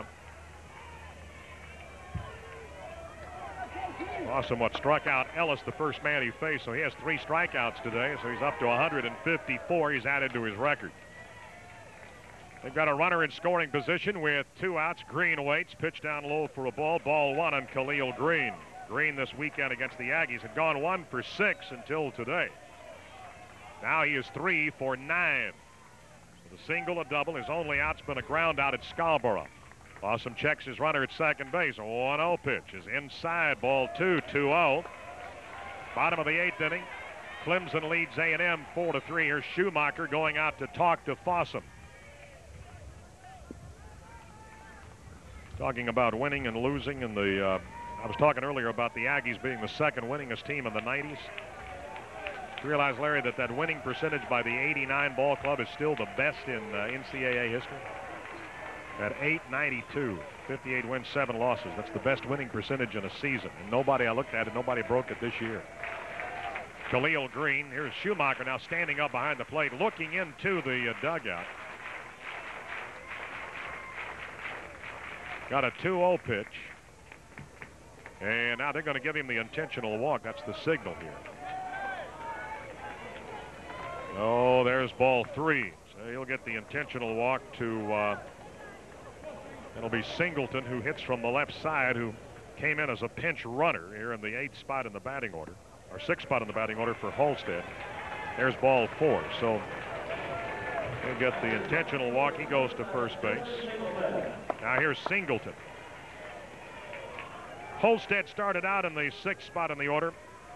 Speaker 1: Fossum struck out Ellis, the first man he faced, so he has 3 strikeouts today, so he's up to 154. He's added to his record. They've got a runner in scoring position with 2 outs. Green waits, pitch down low for a ball. Ball 1 on Khalil Green. Green this weekend against the Aggies had gone 1 for 6 until today. Now he is 3 for 9. With a single, a double. His only out's been a ground out at Scarborough. Fossum checks his runner at second base. A 1-0 pitch is inside. Ball 2, 2-0. Bottom of the 8th inning. Clemson leads A&M 4-3. Here's Schumacher going out to talk to Fossum. Talking about winning and losing, and I was talking earlier about the Aggies being the 2nd winningest team in the 90s. You realize, Larry, that winning percentage by the '89 ball club is still the best in NCAA history? At .892, 58 wins, 7 losses. That's the best winning percentage in a season. And I looked at it, nobody broke it this year. Khalil Green, here's Schumacher now standing up behind the plate, looking into the dugout. Got a 2-0 pitch. And now they're going to give him the intentional walk. That's the signal here. Oh, there's ball 3. So he'll get the intentional walk to, it'll be Singleton, who hits from the left side, who came in as a pinch runner here in the 8th spot in the batting order, or 6th spot in the batting order for Halstead. There's ball 4. So he'll get the intentional walk. He goes to first base. Now here's Singleton. Halstead started out in the 6th spot in the order.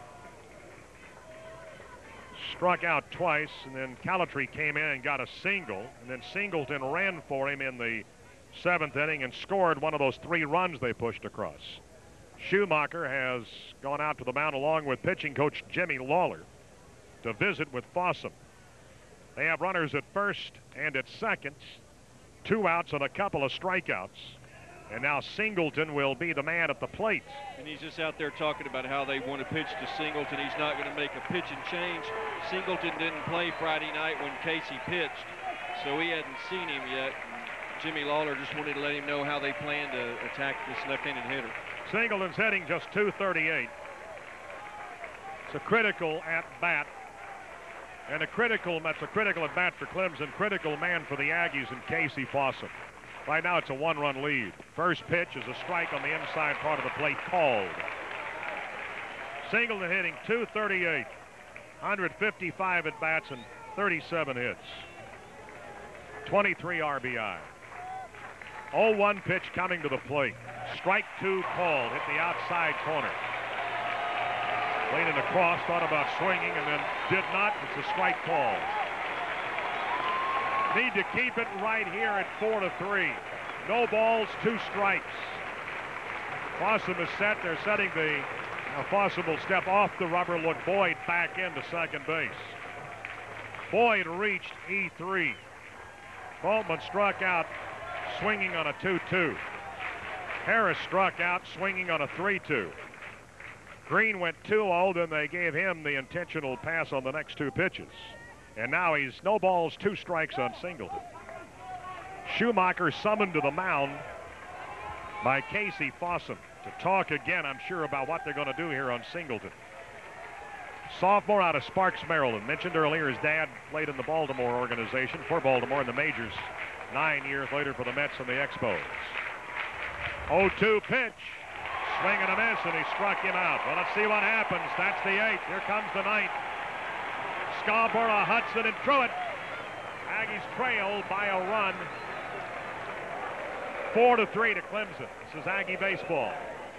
Speaker 1: Struck out twice, and then Calitri came in and got a single, and then Singleton ran for him in the 7th inning and scored one of those 3 runs they pushed across. Schumacher has gone out to the mound along with pitching coach Jimmy Lawler to visit with Fossum. They have runners at first and at second, 2 outs and a couple of strikeouts. And now Singleton will be the man at the plate.
Speaker 2: And he's just out there talking about how they want to pitch to Singleton. He's not going to make a pitch and change. Singleton didn't play Friday night when Casey pitched, so he hadn't seen him yet. Jimmy Lawler just wanted to let him know how they plan to attack this left-handed hitter.
Speaker 1: Singleton's hitting just .238. It's a critical at bat. And that's a critical at bat for Clemson, critical man for the Aggies and Casey Fossum. Right now it's a 1-run lead. First pitch is a strike on the inside part of the plate, called. Singleton hitting .238, 155 at bats and 37 hits. 23 RBI. 0-1 pitch coming to the plate. Strike 2 called, hit the outside corner. Leaning across, thought about swinging and then did not. It's a strike call. Need to keep it right here at 4-3. No balls, 2 strikes. Fossum is set. They're setting the Fossum will step off the rubber, look Boyd back into second base. Boyd reached E3. Boltman struck out swinging on a 2-2. Harris struck out swinging on a 3-2. Green went 2-0, then they gave him the intentional pass on the next 2 pitches. And now he's no balls, 2 strikes on Singleton. Schumacher summoned to the mound by Casey Fossum to talk again, I'm sure, about what they're going to do here on Singleton. Sophomore out of Sparks, Maryland. Mentioned earlier his dad played in the Baltimore organization for Baltimore in the majors 9 years later for the Mets and the Expos. 0-2 pitch. Swing and a miss, and he struck him out. Well, let's see what happens. That's the 8th. Here comes the 9th. Scarborough, Hudson, and Truitt. Aggies trail by a run. 4-3 to Clemson. This is Aggie baseball.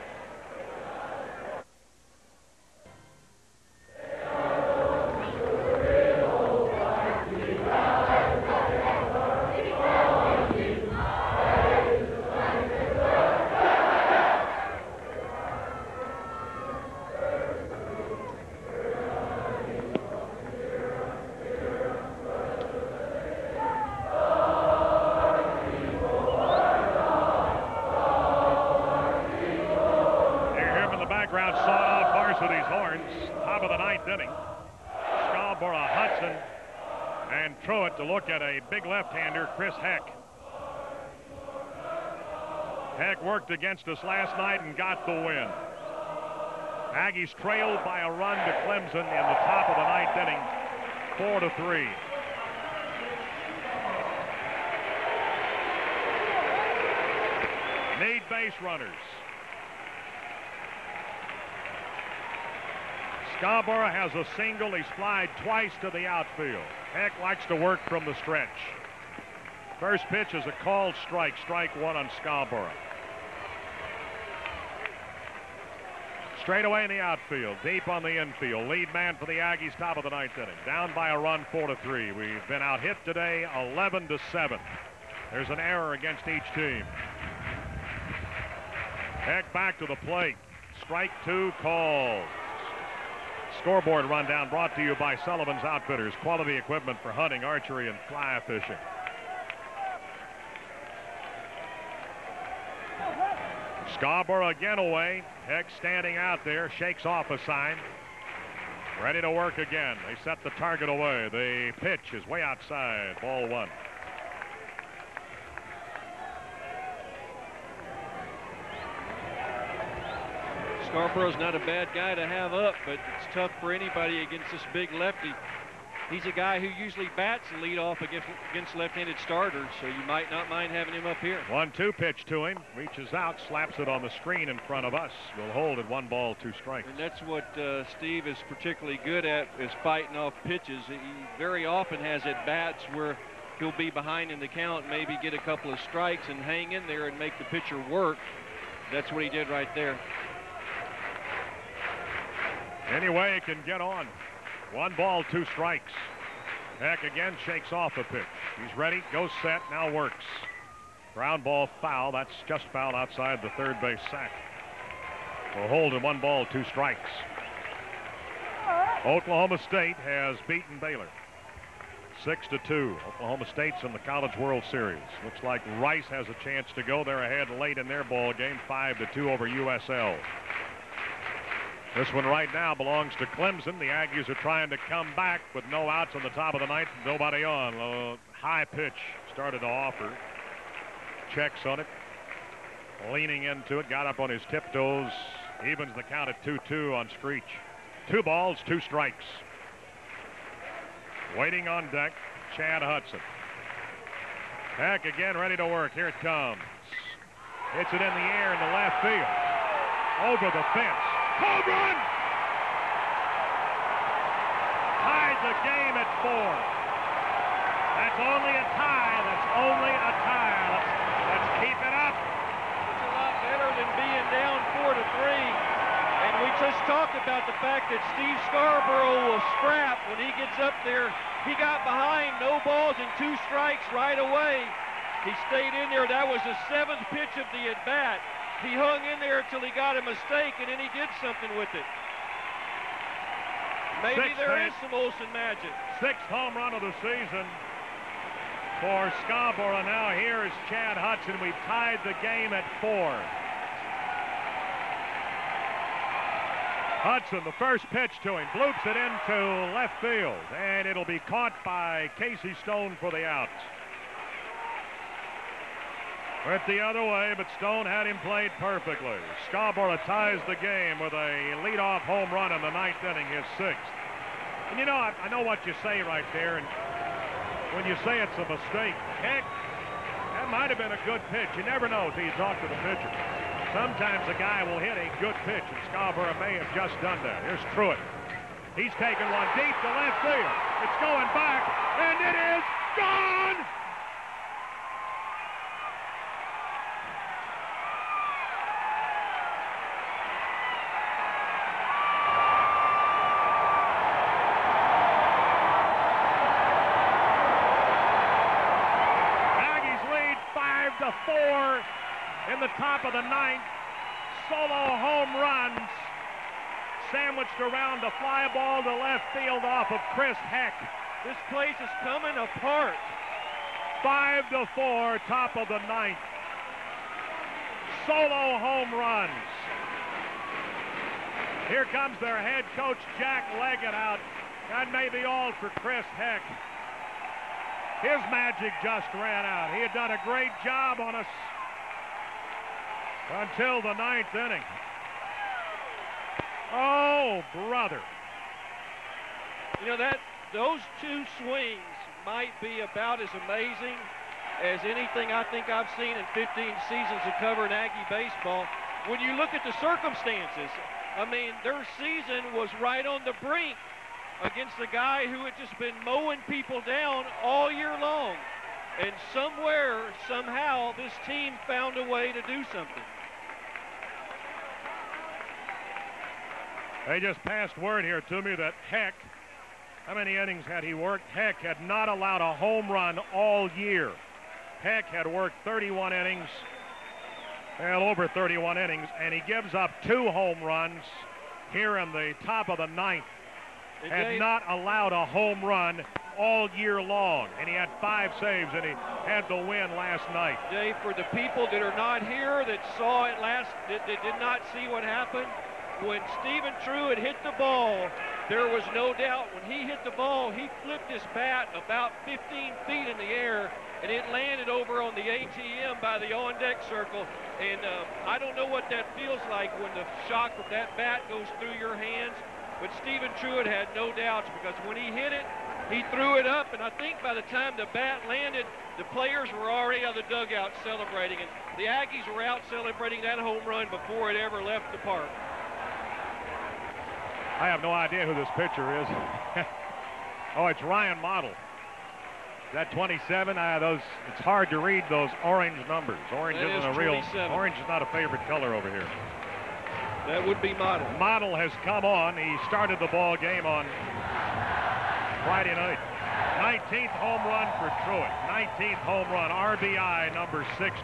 Speaker 1: To look at a big left-hander, Chris Heck. Heck worked against us last night and got the win. Aggies trailed by a run to Clemson in the top of the 9th inning, 4-3. Need base runners. Scarborough has a single. He's flied twice to the outfield. Heck likes to work from the stretch. First pitch is a called strike. Strike 1 on Scarborough. Straight away in the outfield. Deep on the infield. Lead man for the Aggies, top of the 9th inning. Down by a run, 4-3. We've been out hit today, 11-7. There's an error against each team. Heck back to the plate. Strike 2 called. Scoreboard rundown brought to you by Sullivan's Outfitters. Quality equipment for hunting, archery, and fly fishing. Scarborough again away. Heck standing out there, shakes off a sign. Ready to work again. They set the target away. The pitch is way outside. Ball 1.
Speaker 2: Scarborough's not a bad guy to have up, but it's tough for anybody against this big lefty. he's a guy who usually bats and lead off against left-handed starters, so you might not mind having him up here.
Speaker 1: 1-2 pitch to him, reaches out, slaps it on the screen in front of us. We'll hold at 1 ball, 2 strikes.
Speaker 2: And that's what Steve is particularly good at, is fighting off pitches. He very often has at bats where he'll be behind in the count, maybe get a couple of strikes and hang in there and make the pitcher work. That's what he did right there.
Speaker 1: Anyway, it can get on. 1 ball, 2 strikes. Heck again shakes off a pitch. He's ready, goes set, now works. Ground ball foul. That's just foul outside the third base sack. We'll hold at 1 ball, 2 strikes. Oklahoma State has beaten Baylor 6-2. Oklahoma State's in the College World Series. Looks like Rice has a chance to go. They're ahead late in their ball game, 5-2 over USL. This one right now belongs to Clemson. The Aggies are trying to come back with no outs on the top of the ninth, nobody on. A high pitch started to offer. Checks on it. Leaning into it, got up on his tiptoes. Evens the count at 2-2 on Screech. 2 balls, 2 strikes. Waiting on deck, Chad Hudson. Heck again, ready to work. Here it comes. Hits it in the air in the left field. Over the fence. Home run! Tied the game at 4. That's only a tie. That's only a tie. Let's keep it up.
Speaker 2: It's a lot better than being down 4-3. And we just talked about the fact that Steve Scarborough will scrap when he gets up there. He got behind, no balls and 2 strikes right away. He stayed in there. That was the 7th pitch of the at-bat. He hung in there until he got a mistake, and then he did something with it. Maybe there is some Olsen magic.
Speaker 1: 6th home run of the season for Scarborough. Now here is Chad Hudson. We've tied the game at 4. Hudson, the first pitch to him, bloops it into left field, and it'll be caught by Casey Stone for the out. Went the other way, but Stone had him played perfectly. Scarborough ties the game with a leadoff home run in the 9th inning, his 6th. And you know, I know what you say right there, and when you say it's a mistake, heck, that might have been a good pitch. You never know until you talk to the pitcher. Sometimes a guy will hit a good pitch, and Scarborough may have just done that. Here's Truitt. He's taking one deep to left field. It's going back, and it is gone! In the top of the 9th, solo home runs sandwiched around a fly ball to left field off of Chris Heck.
Speaker 2: This place is coming apart.
Speaker 1: 5-4, top of the 9th. Solo home runs. Here comes their head coach, Jack Leggett, out. That may be all for Chris Heck. His magic just ran out. He had done a great job on us until the 9th inning. Oh, brother.
Speaker 2: You know, those 2 swings might be about as amazing as anything I think I've seen in 15 seasons of covering Aggie baseball. When you look at the circumstances, I mean, their season was right on the brink against a guy who had just been mowing people down all year long. And somewhere, somehow, this team found a way to do something.
Speaker 1: They just passed word here to me that Heck, how many innings had he worked? Heck had not allowed a home run all year. Heck had worked 31 innings, well, over 31 innings, and he gives up 2 home runs here in the top of the 9th. Had not allowed a home run all year long, and he had 5 saves, and he had the win last night.
Speaker 2: Dave, for the people that are not here, that saw it that did not see what happened, when Stephen Truitt hit the ball, there was no doubt when he hit the ball, he flipped his bat about 15 feet in the air, and it landed over on the ATM by the on-deck circle. And I don't know what that feels like when the shock of that bat goes through your hands. But Stephen Truitt had no doubts, because when he hit it, he threw it up, and I think by the time the bat landed, the players were already out of the dugout celebrating, and the Aggies were out celebrating that home run before it ever left the park.
Speaker 1: I have no idea who this pitcher is. Oh, it's Ryan Model. Is that 27? It's hard to read those orange numbers. Orange isn't a real. Orange is not a favorite color over here.
Speaker 2: That would be Model.
Speaker 1: Model has come on. He started the ball game on Friday night. 19th home run for Truitt. 19th home run. RBI number 60.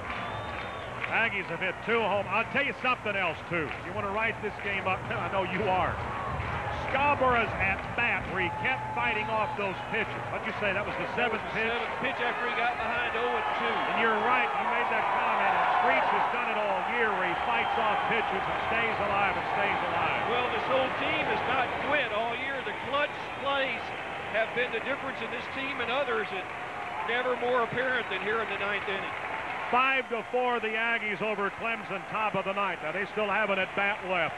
Speaker 1: Aggies have hit 2 home. I'll tell you something else, too. You want to write this game up? I know you are. Scarborough's at bat where he kept fighting off those pitches. What'd you say? That was the 7th pitch?
Speaker 2: 7th pitch after he got behind 0-2.
Speaker 1: And you're right. You made that comment. And Streets has done it all year where he fights off pitches and stays alive and stays alive.
Speaker 2: Well, this whole team has not quit all year. The clutch plays have been the difference in this team and others, and never more apparent than here in the 9th inning.
Speaker 1: 5-4 the Aggies over Clemson, top of the 9th. Now they still have an at-bat left.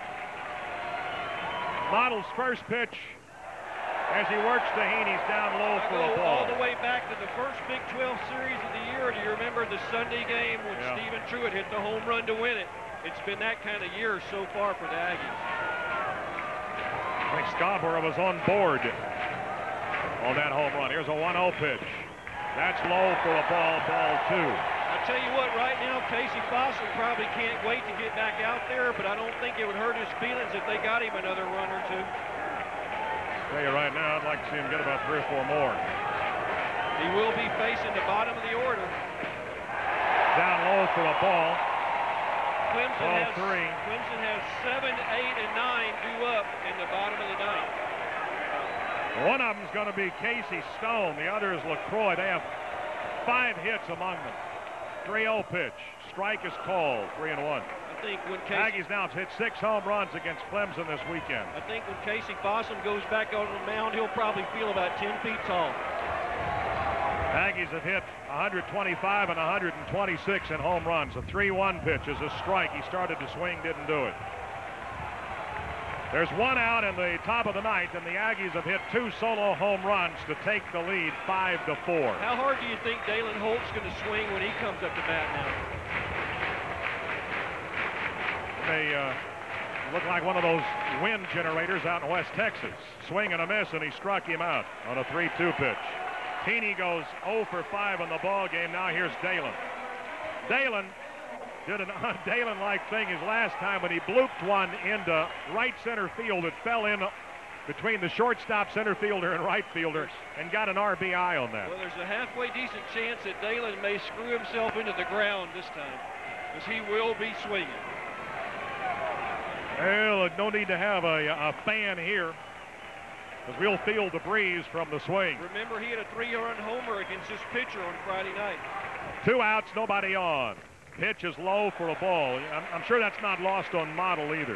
Speaker 1: Model's first pitch as he works to Heaney's down low for a ball.
Speaker 2: All the way back to the first Big 12 series of the year. Do you remember the Sunday game when Stephen Truitt hit the home run to win it? It's been that kind of year so far for the Aggies.
Speaker 1: I think Scarborough was on board on that home run. Here's a 1-0 pitch. That's low for a ball 2.
Speaker 2: I'll tell you what, right now, Casey Fossum probably can't wait to get back out there, but I don't think it would hurt his feelings if they got him another run or 2.
Speaker 1: I'll tell you right now, I'd like to see him get about 3 or 4 more.
Speaker 2: He will be facing the bottom of the order.
Speaker 1: Down low for a ball.
Speaker 2: Clemson has 7, 8, and 9 due up in the bottom of the 9th.
Speaker 1: One of them is going to be Casey Stone. The other is LaCroix. They have 5 hits among them. 3-0 pitch. Strike is called. 3-1.
Speaker 2: I think when
Speaker 1: Aggies now have hit 6 home runs against Clemson this weekend.
Speaker 2: I think when Casey Fossum goes back on the mound, he'll probably feel about 10 feet tall.
Speaker 1: Aggies have hit 125 and 126 in home runs. A 3-1 pitch is a strike. He started to swing, didn't do it. There's 1 out in the top of the 9th, and the Aggies have hit 2 solo home runs to take the lead 5-4.
Speaker 2: How hard do you think Dalen Holt's going to swing when he comes up to bat now?
Speaker 1: They look like one of those wind generators out in West Texas. Swing and a miss, and he struck him out on a 3-2 pitch. Heaney goes 0 for 5 in the ball game. Now here's Dalen. Dalen did an Dalen-like thing his last time when he blooped one into right center field. It fell in between the shortstop, center fielder, and right fielder, and got an RBI on that.
Speaker 2: Well, there's a halfway decent chance that Dalen may screw himself into the ground this time, because he will be swinging.
Speaker 1: Well, no need to have a fan here, because we'll feel the breeze from the swing.
Speaker 2: Remember, he had a 3-run homer against this pitcher on Friday night.
Speaker 1: 2 outs, nobody on. Pitch is low for a ball. I'm sure that's not lost on Model either.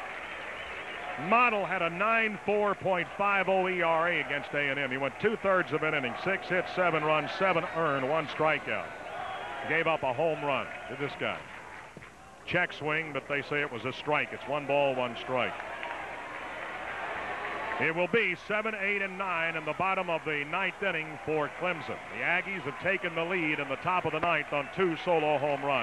Speaker 1: Model had a 9.450 ERA against A&M. He went 2/3 of an inning, 6 hits, 7 runs, 7 earned, 1 strikeout. Gave up a home run to this guy. Check swing, but they say it was a strike. It's 1 ball, 1 strike. It will be 7, 8, and 9 in the bottom of the 9th inning for Clemson. The Aggies have taken the lead in the top of the 9th on 2 solo home runs.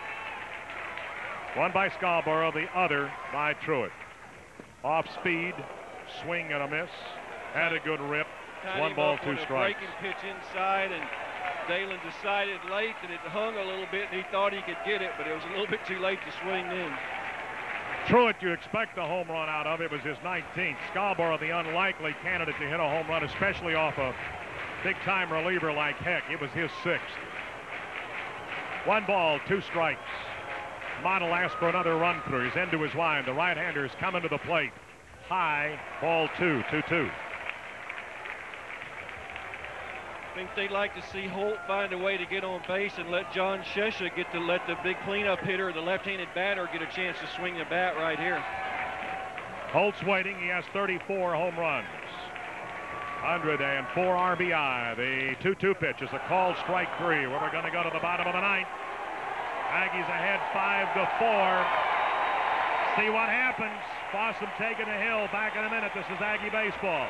Speaker 1: One by Scarborough, the other by Truitt. Off speed, swing and a miss. Had a good rip. 1 ball, 2 strikes.
Speaker 2: Breaking pitch inside, and Dalen decided late that it hung a little bit, and he thought he could get it, but it was a little bit too late to swing in.
Speaker 1: Truitt, you expect a home run out of. It was his 19th. Scarborough, the unlikely candidate to hit a home run, especially off a big-time reliever like Heck. It was his 6th. 1 ball, 2 strikes. Model asked for another run through. He's into his line. The right-hander is coming to the plate. High, ball 2, 2-2.
Speaker 2: I think they'd like to see Holt find a way to get on base and let John Shesha get to let the big cleanup hitter, the left-handed batter, get a chance to swing the bat right here.
Speaker 1: Holt's waiting. He has 34 home runs. 104 RBI. The 2-2 pitch is a called strike 3. Where we're going to go to the bottom of the 9th. Aggies ahead 5-4. See what happens. Fossum taking the hill. Back in a minute. This is Aggie baseball.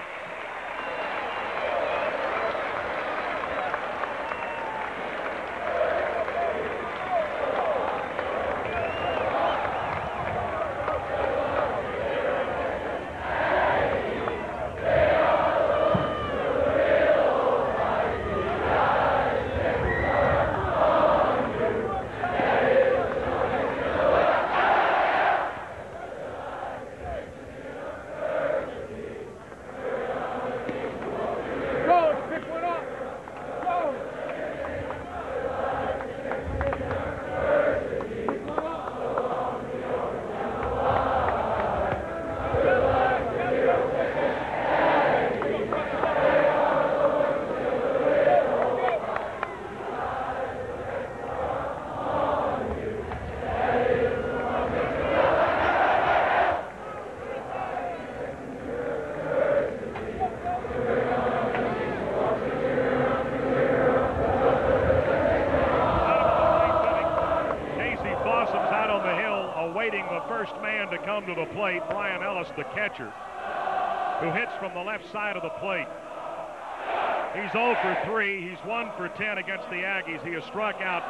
Speaker 1: To the plate, Brian Ellis, the catcher, who hits from the left side of the plate. He's 0 for 3. He's 1 for 10 against the Aggies. He has struck out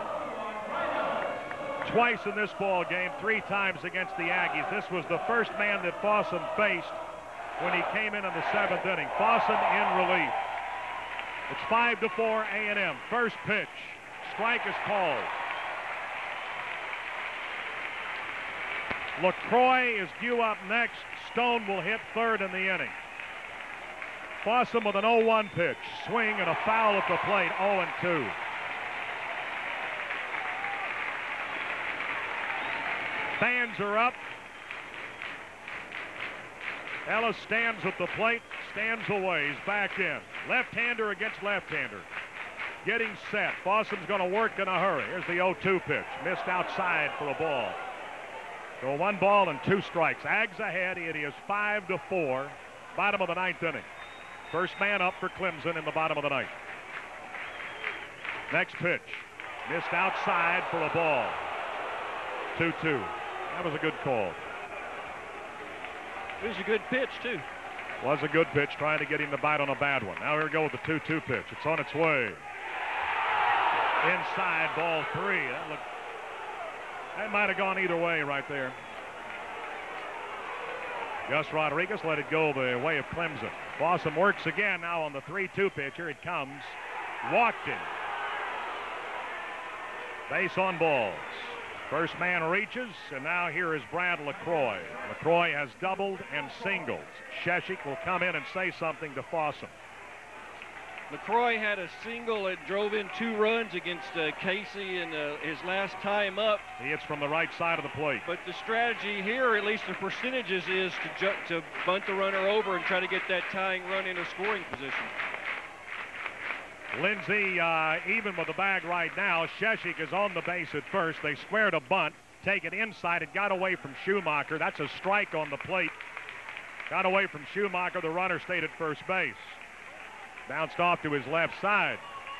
Speaker 1: twice in this ball game, 3 times against the Aggies. This was the first man that Fossum faced when he came in the 7th inning. Fossum in relief. It's 5-4 A&M. First pitch. Strike is called. LaCroix is due up next. Stone will hit third in the inning. Fossum with an 0-1 pitch. Swing and a foul at the plate. 0-2. Fans are up. Ellis stands at the plate. Stands away. He's back in. Left-hander against left-hander. Getting set. Fossum's going to work in a hurry. Here's the 0-2 pitch. Missed outside for a ball. So 1 ball and 2 strikes. Ags ahead. It is 5-4. Bottom of the 9th inning. First man up for Clemson in the bottom of the 9th. Next pitch. Missed outside for a ball. 2-2. That was a good call.
Speaker 2: It was a good pitch, too.
Speaker 1: Was a good pitch, trying to get him to bite on a bad one. Now here we go with the 2-2 pitch. It's on its way. Inside, ball 3. That might have gone either way right there. Gus Rodriguez let it go the way of Clemson. Fossum works again now on the 3-2 pitch. Here it comes. Walked him. Base on balls. First man reaches, and now here is Brad LaCroix. LaCroix has doubled and singled. Sheshik will come in and say something to Fossum.
Speaker 2: LaCroix had a single that drove in 2 runs against Casey in his last time up.
Speaker 1: He hits from the right side of the plate.
Speaker 2: But the strategy here, at least the percentages, is to bunt the runner over and try to get that tying run into scoring position.
Speaker 1: Lindsey even with the bag right now. Sheshik is on the base at first. They squared a bunt, take it inside. It got away from Schumacher. That's a strike on the plate. Got away from Schumacher. The runner stayed at first base. Bounced off to his left side.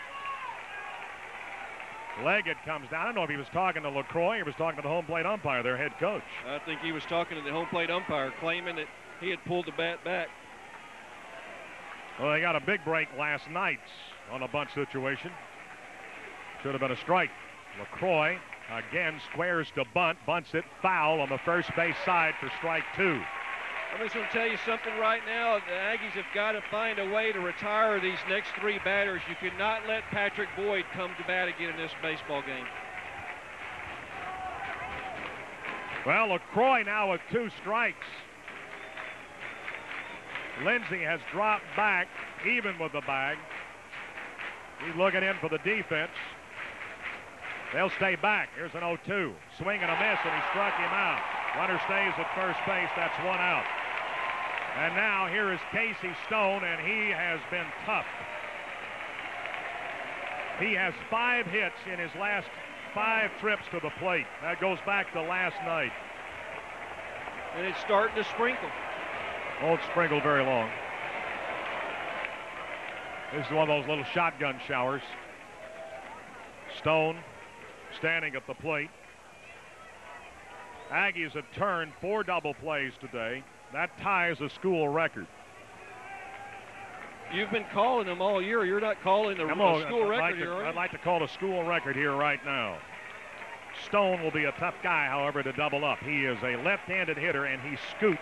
Speaker 1: Leggett comes down. I don't know if he was talking to LaCroix or he was talking to the home plate umpire, their head coach.
Speaker 2: I think he was talking to the home plate umpire, claiming that he had pulled the bat back.
Speaker 1: Well, they got a big break last night on a bunt situation. Should have been a strike. LaCroix again squares to bunt, bunts it foul on the first base side for strike 2.
Speaker 2: I'm just going to tell you something right now. The Aggies have got to find a way to retire these next 3 batters. You cannot let Patrick Boyd come to bat again in this baseball game.
Speaker 1: Well, LaCroix now with 2 strikes. Lindsey has dropped back, even with the bag. He's looking in for the defense. They'll stay back. Here's an 0-2. Swing and a miss, and he struck him out. Runner stays at first base. That's 1 out. And now here is Casey Stone, and he has been tough. He has 5 hits in his last 5 trips to the plate. That goes back to last night.
Speaker 2: And it's starting to sprinkle.
Speaker 1: Won't sprinkle very long. This is one of those little shotgun showers. Stone standing at the plate. Aggies have turned 4 double plays today. That ties a school record.
Speaker 2: You've been calling them all year. You're not calling the school record here, are you?
Speaker 1: I'd like to call a school record here right now. Stone will be a tough guy, however, to double up. He is a left-handed hitter, and he scoots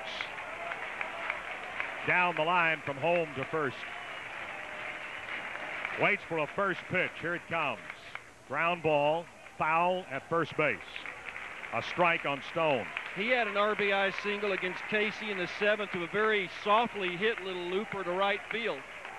Speaker 1: down the line from home to first. Waits for a first pitch. Here it comes. Ground ball, foul at first base. A strike on Stone.
Speaker 2: He had an RBI single against Casey in the 7th to a very softly hit little looper to right field.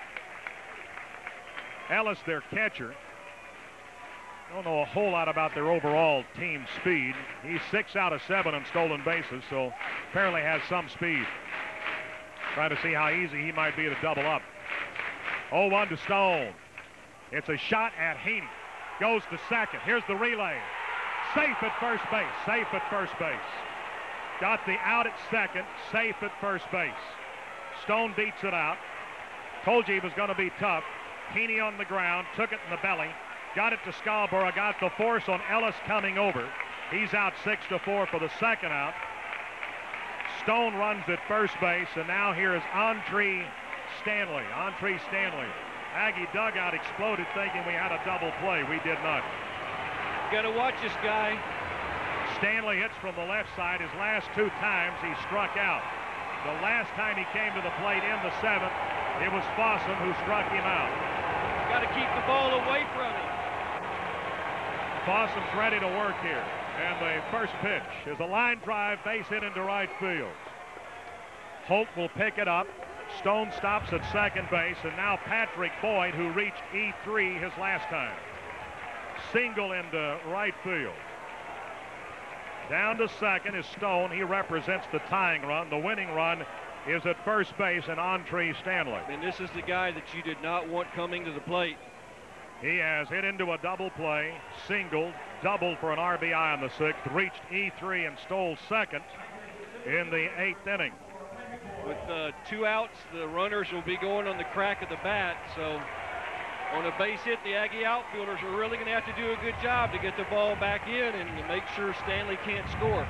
Speaker 1: Ellis, their catcher. Don't know a whole lot about their overall team speed. He's 6 out of 7 on stolen bases, so apparently has some speed. Trying to see how easy he might be to double up. 0-1 to Stone. It's a shot at Heaney. Goes to second. Here's the relay. Safe at first base. Safe at first base. Got the out at second. Safe at first base. Stone beats it out. Told you he was going to be tough. Heaney on the ground. Took it in the belly. Got it to Scarborough. Got the force on Ellis coming over. He's out 6-4 for the second out. Stone runs at first base, and now here is Andre Stanley. Andre Stanley. Aggie dugout exploded thinking we had a double play. We did not.
Speaker 2: Got to watch this guy.
Speaker 1: Stanley hits from the left side. His last 2 times he struck out. The last time he came to the plate in the 7th, it was Fossum who struck him out.
Speaker 2: Got to keep the ball away from him.
Speaker 1: Fossum's ready to work here. And the first pitch is a line drive, base hit into right field. Holt will pick it up. Stone stops at second base, and now Patrick Boyd, who reached E3 his last time. Single into right field. Down to second is Stone. He represents the tying run. The winning run is at first base, and Andre Stanley.
Speaker 2: And this is the guy that you did not want coming to the plate.
Speaker 1: He has hit into a double play, singled, doubled for an RBI in the 6th, reached E3 and stole second in the 8th inning.
Speaker 2: With 2 outs, the runners will be going on the crack of the bat, so on a base hit, the Aggie outfielders are really going to have to do a good job to get the ball back in and to make sure Stanley can't score.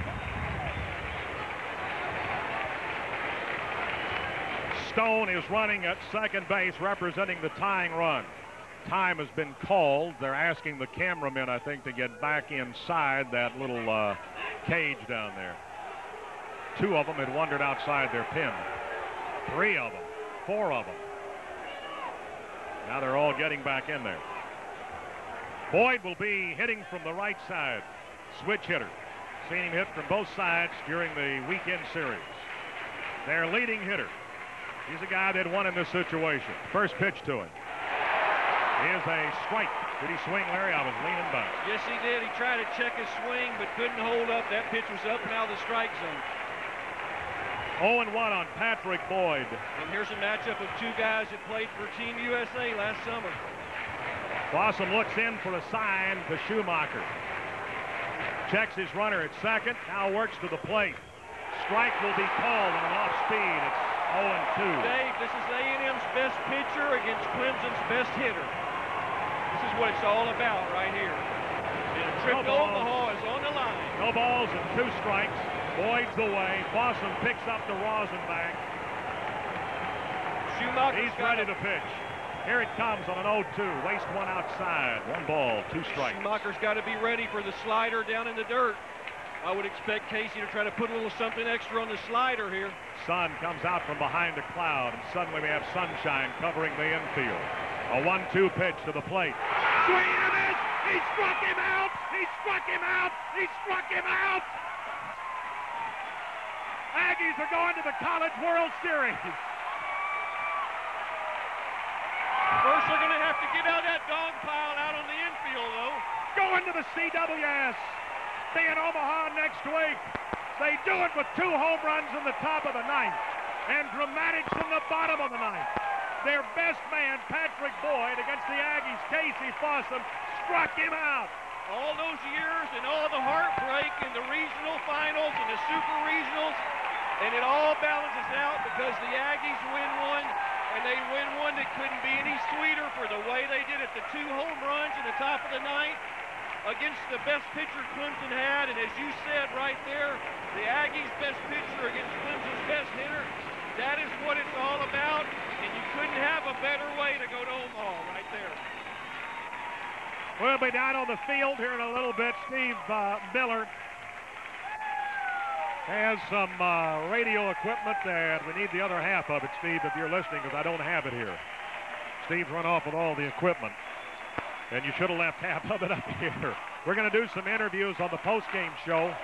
Speaker 1: Stone is running at second base, representing the tying run. Time has been called. They're asking the cameramen, I think, to get back inside that little cage down there. 2 of them had wandered outside their pen. 3 of them, 4 of them. Now they're all getting back in there. Boyd will be hitting from the right side. Switch hitter. Seen him hit from both sides during the weekend series. Their leading hitter. He's a guy that won in this situation. First pitch to him is a strike. Did he swing, Larry? I was leaning back.
Speaker 2: Yes, he did. He tried to check his swing, but couldn't hold up. That pitch was up and out of the strike zone.
Speaker 1: 0-1 on Patrick Boyd.
Speaker 2: And here's a matchup of 2 guys that played for Team USA last summer.
Speaker 1: Fossum looks in for a sign to Schumacher. Checks his runner at second. Now works to the plate. Strike will be called on an off speed. It's 0-2.
Speaker 2: Dave, this is A&M's best pitcher against Clemson's best hitter. This is what it's all about right here. And a trip to Omaha is on the line.
Speaker 1: No balls and 2 strikes. Boyd's away. Fossum picks up the Rosenbach. He's ready to pitch. Here it comes on an 0-2. Waste 1 outside. 1 ball, 2 strikes.
Speaker 2: Schumacher's got to be ready for the slider down in the dirt. I would expect Casey to try to put a little something extra on the slider here.
Speaker 1: Sun comes out from behind a cloud, and suddenly we have sunshine covering the infield. A 1-2 pitch to the plate. Swing and a miss! He struck him out! He struck him out! He struck him out! Aggies are going to the College World Series.
Speaker 2: First, they're going to have to get out that dog pile out on the infield, though.
Speaker 1: Going to the CWS. Be in Omaha next week. They do it with 2 home runs in the top of the 9th and dramatics in the bottom of the 9th. Their best man, Patrick Boyd, against the Aggies, Casey Fossum, struck him out.
Speaker 2: All those years and all the heartbreak in the regional finals and the super regionals, and it all balances out because the Aggies win one, and they win one that couldn't be any sweeter for the way they did it. The 2 home runs in the top of the 9th. against the best pitcher Clemson had, and as you said right there, the Aggies' best pitcher against Clemson's best hitter. That is what it's all about, and you couldn't have a better way to go to Omaha right there.
Speaker 1: We'll be down on the field here in a little bit. Steve Miller has some radio equipment, and we need the other half of it, Steve, if you're listening, because I don't have it here. Steve's run off with all the equipment, and you should have left half of it up here. We're going to do some interviews on the post-game show,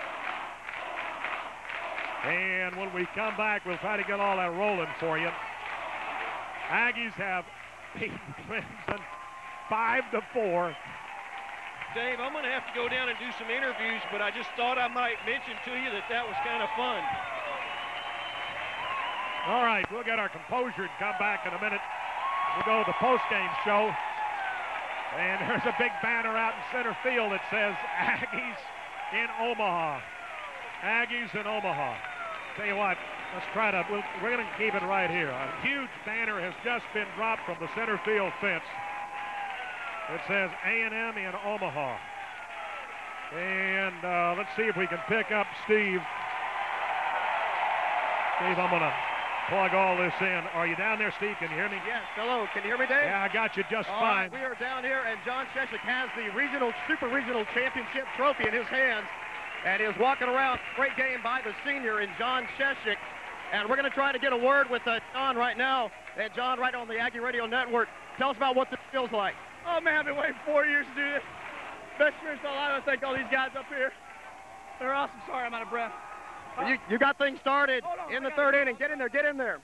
Speaker 1: and when we come back, we'll try to get all that rolling for you. Aggies have beaten Clemson 5-4.
Speaker 2: Dave, I'm going to have to go down and do some interviews, but I just thought I might mention to you that was kind of fun.
Speaker 1: All right, we'll get our composure and come back in a minute. We'll go to the post-game show. And there's a big banner out in center field that says Aggies in Omaha. Aggies in Omaha. Tell you what, let's try to, we're going to keep it right here. A huge banner has just been dropped from the center field fence. It says A&M in Omaha. And let's see if we can pick up Steve. Steve, I'm going to plug all this in. Are you down there, Steve? Can you hear me?
Speaker 3: Yes. Hello. Can you hear me, Dave?
Speaker 1: Yeah, I got you just
Speaker 3: all
Speaker 1: fine.
Speaker 3: Right, we are down here, and John Sheshik has the Super Regional Championship trophy in his hands, and is walking around. Great game by the senior in John Sheshik. And we're going to try to get a word with John right now. And John, right on the Aggie Radio Network. Tell us about what this feels like.
Speaker 4: Oh, man, I've been waiting 4 years to do this. Best experience of my life. I thank all these guys up here. They're awesome. Sorry, I'm out of breath.
Speaker 3: You got things started in the third inning. Get in there. Get in there.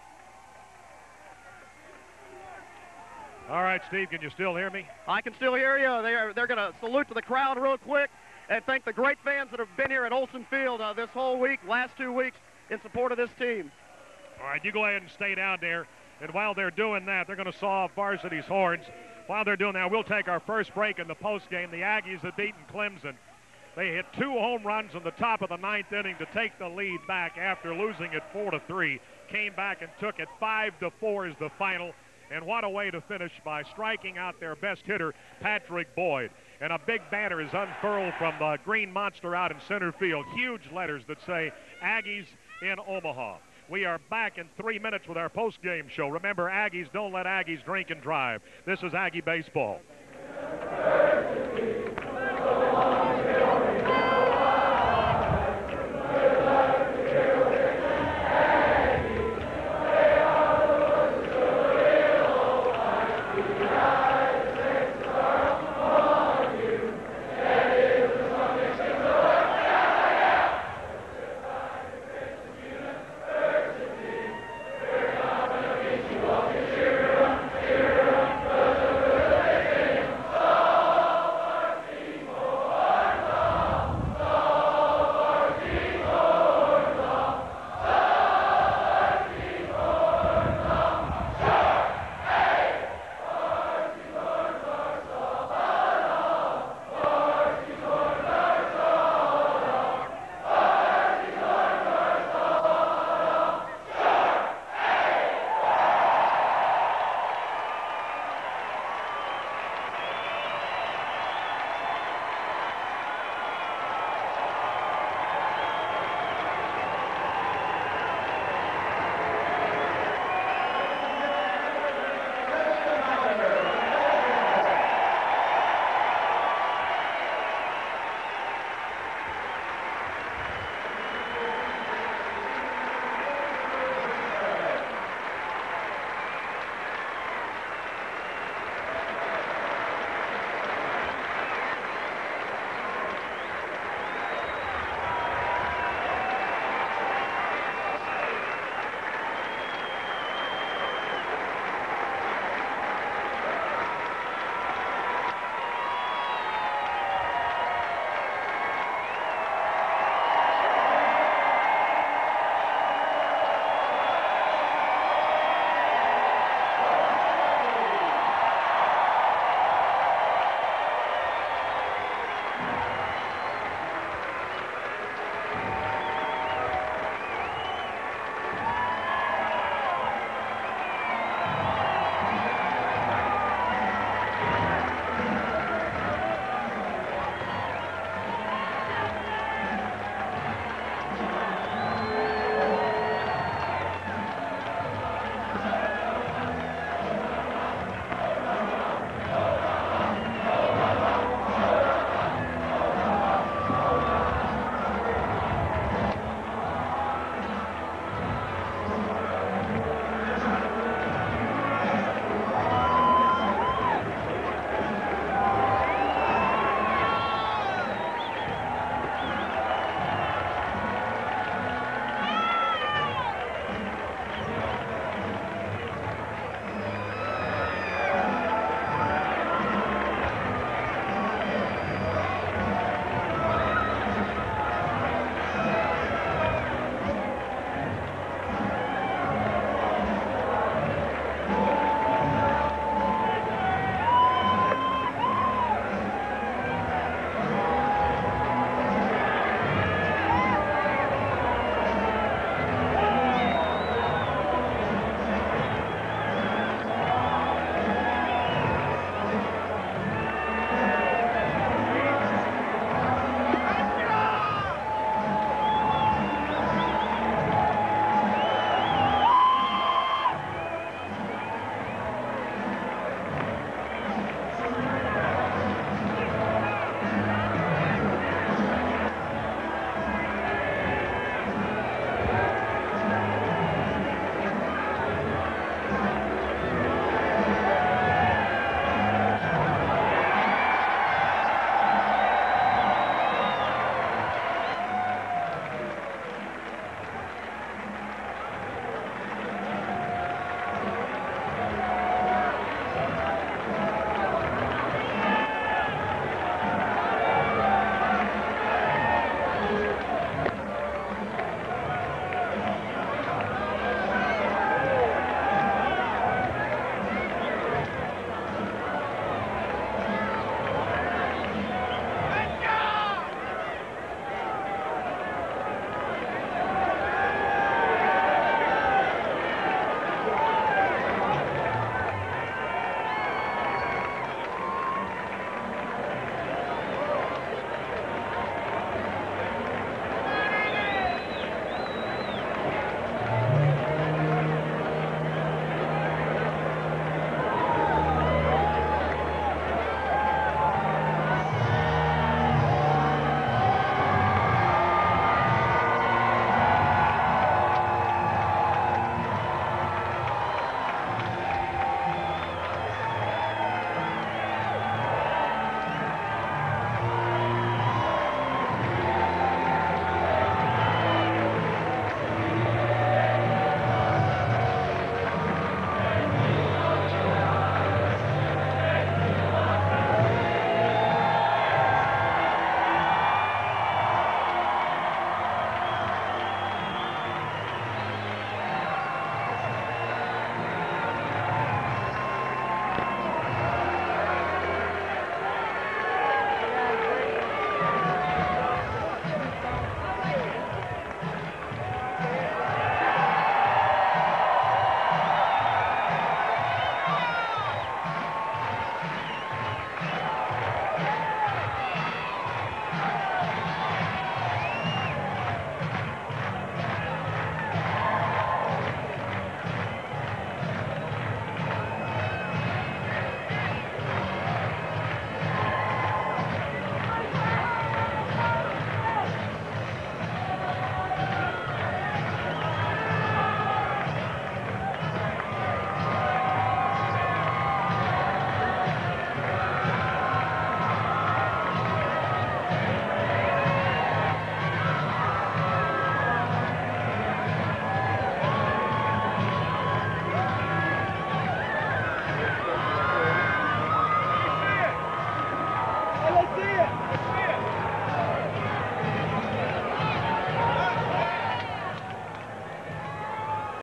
Speaker 1: All right, Steve, can you still hear me?
Speaker 3: I can still hear you. They're going to salute to the crowd real quick and thank the great fans that have been here at Olson Field this whole week, last 2 weeks, in support of this team.
Speaker 1: All right, you go ahead and stay down there. And while they're doing that, they're going to saw off Varsity's horns. While they're doing that, we'll take our first break in the postgame. The Aggies have beaten Clemson. They hit 2 home runs in the top of the 9th inning to take the lead back after losing it 4-3. Came back and took it 5-4 is the final. And what a way to finish by striking out their best hitter, Patrick Boyd. And a big banner is unfurled from the green monster out in center field. Huge letters that say Aggies in Omaha. We are back in 3 minutes with our post-game show. Remember, Aggies don't let Aggies drink and drive. This is Aggie Baseball.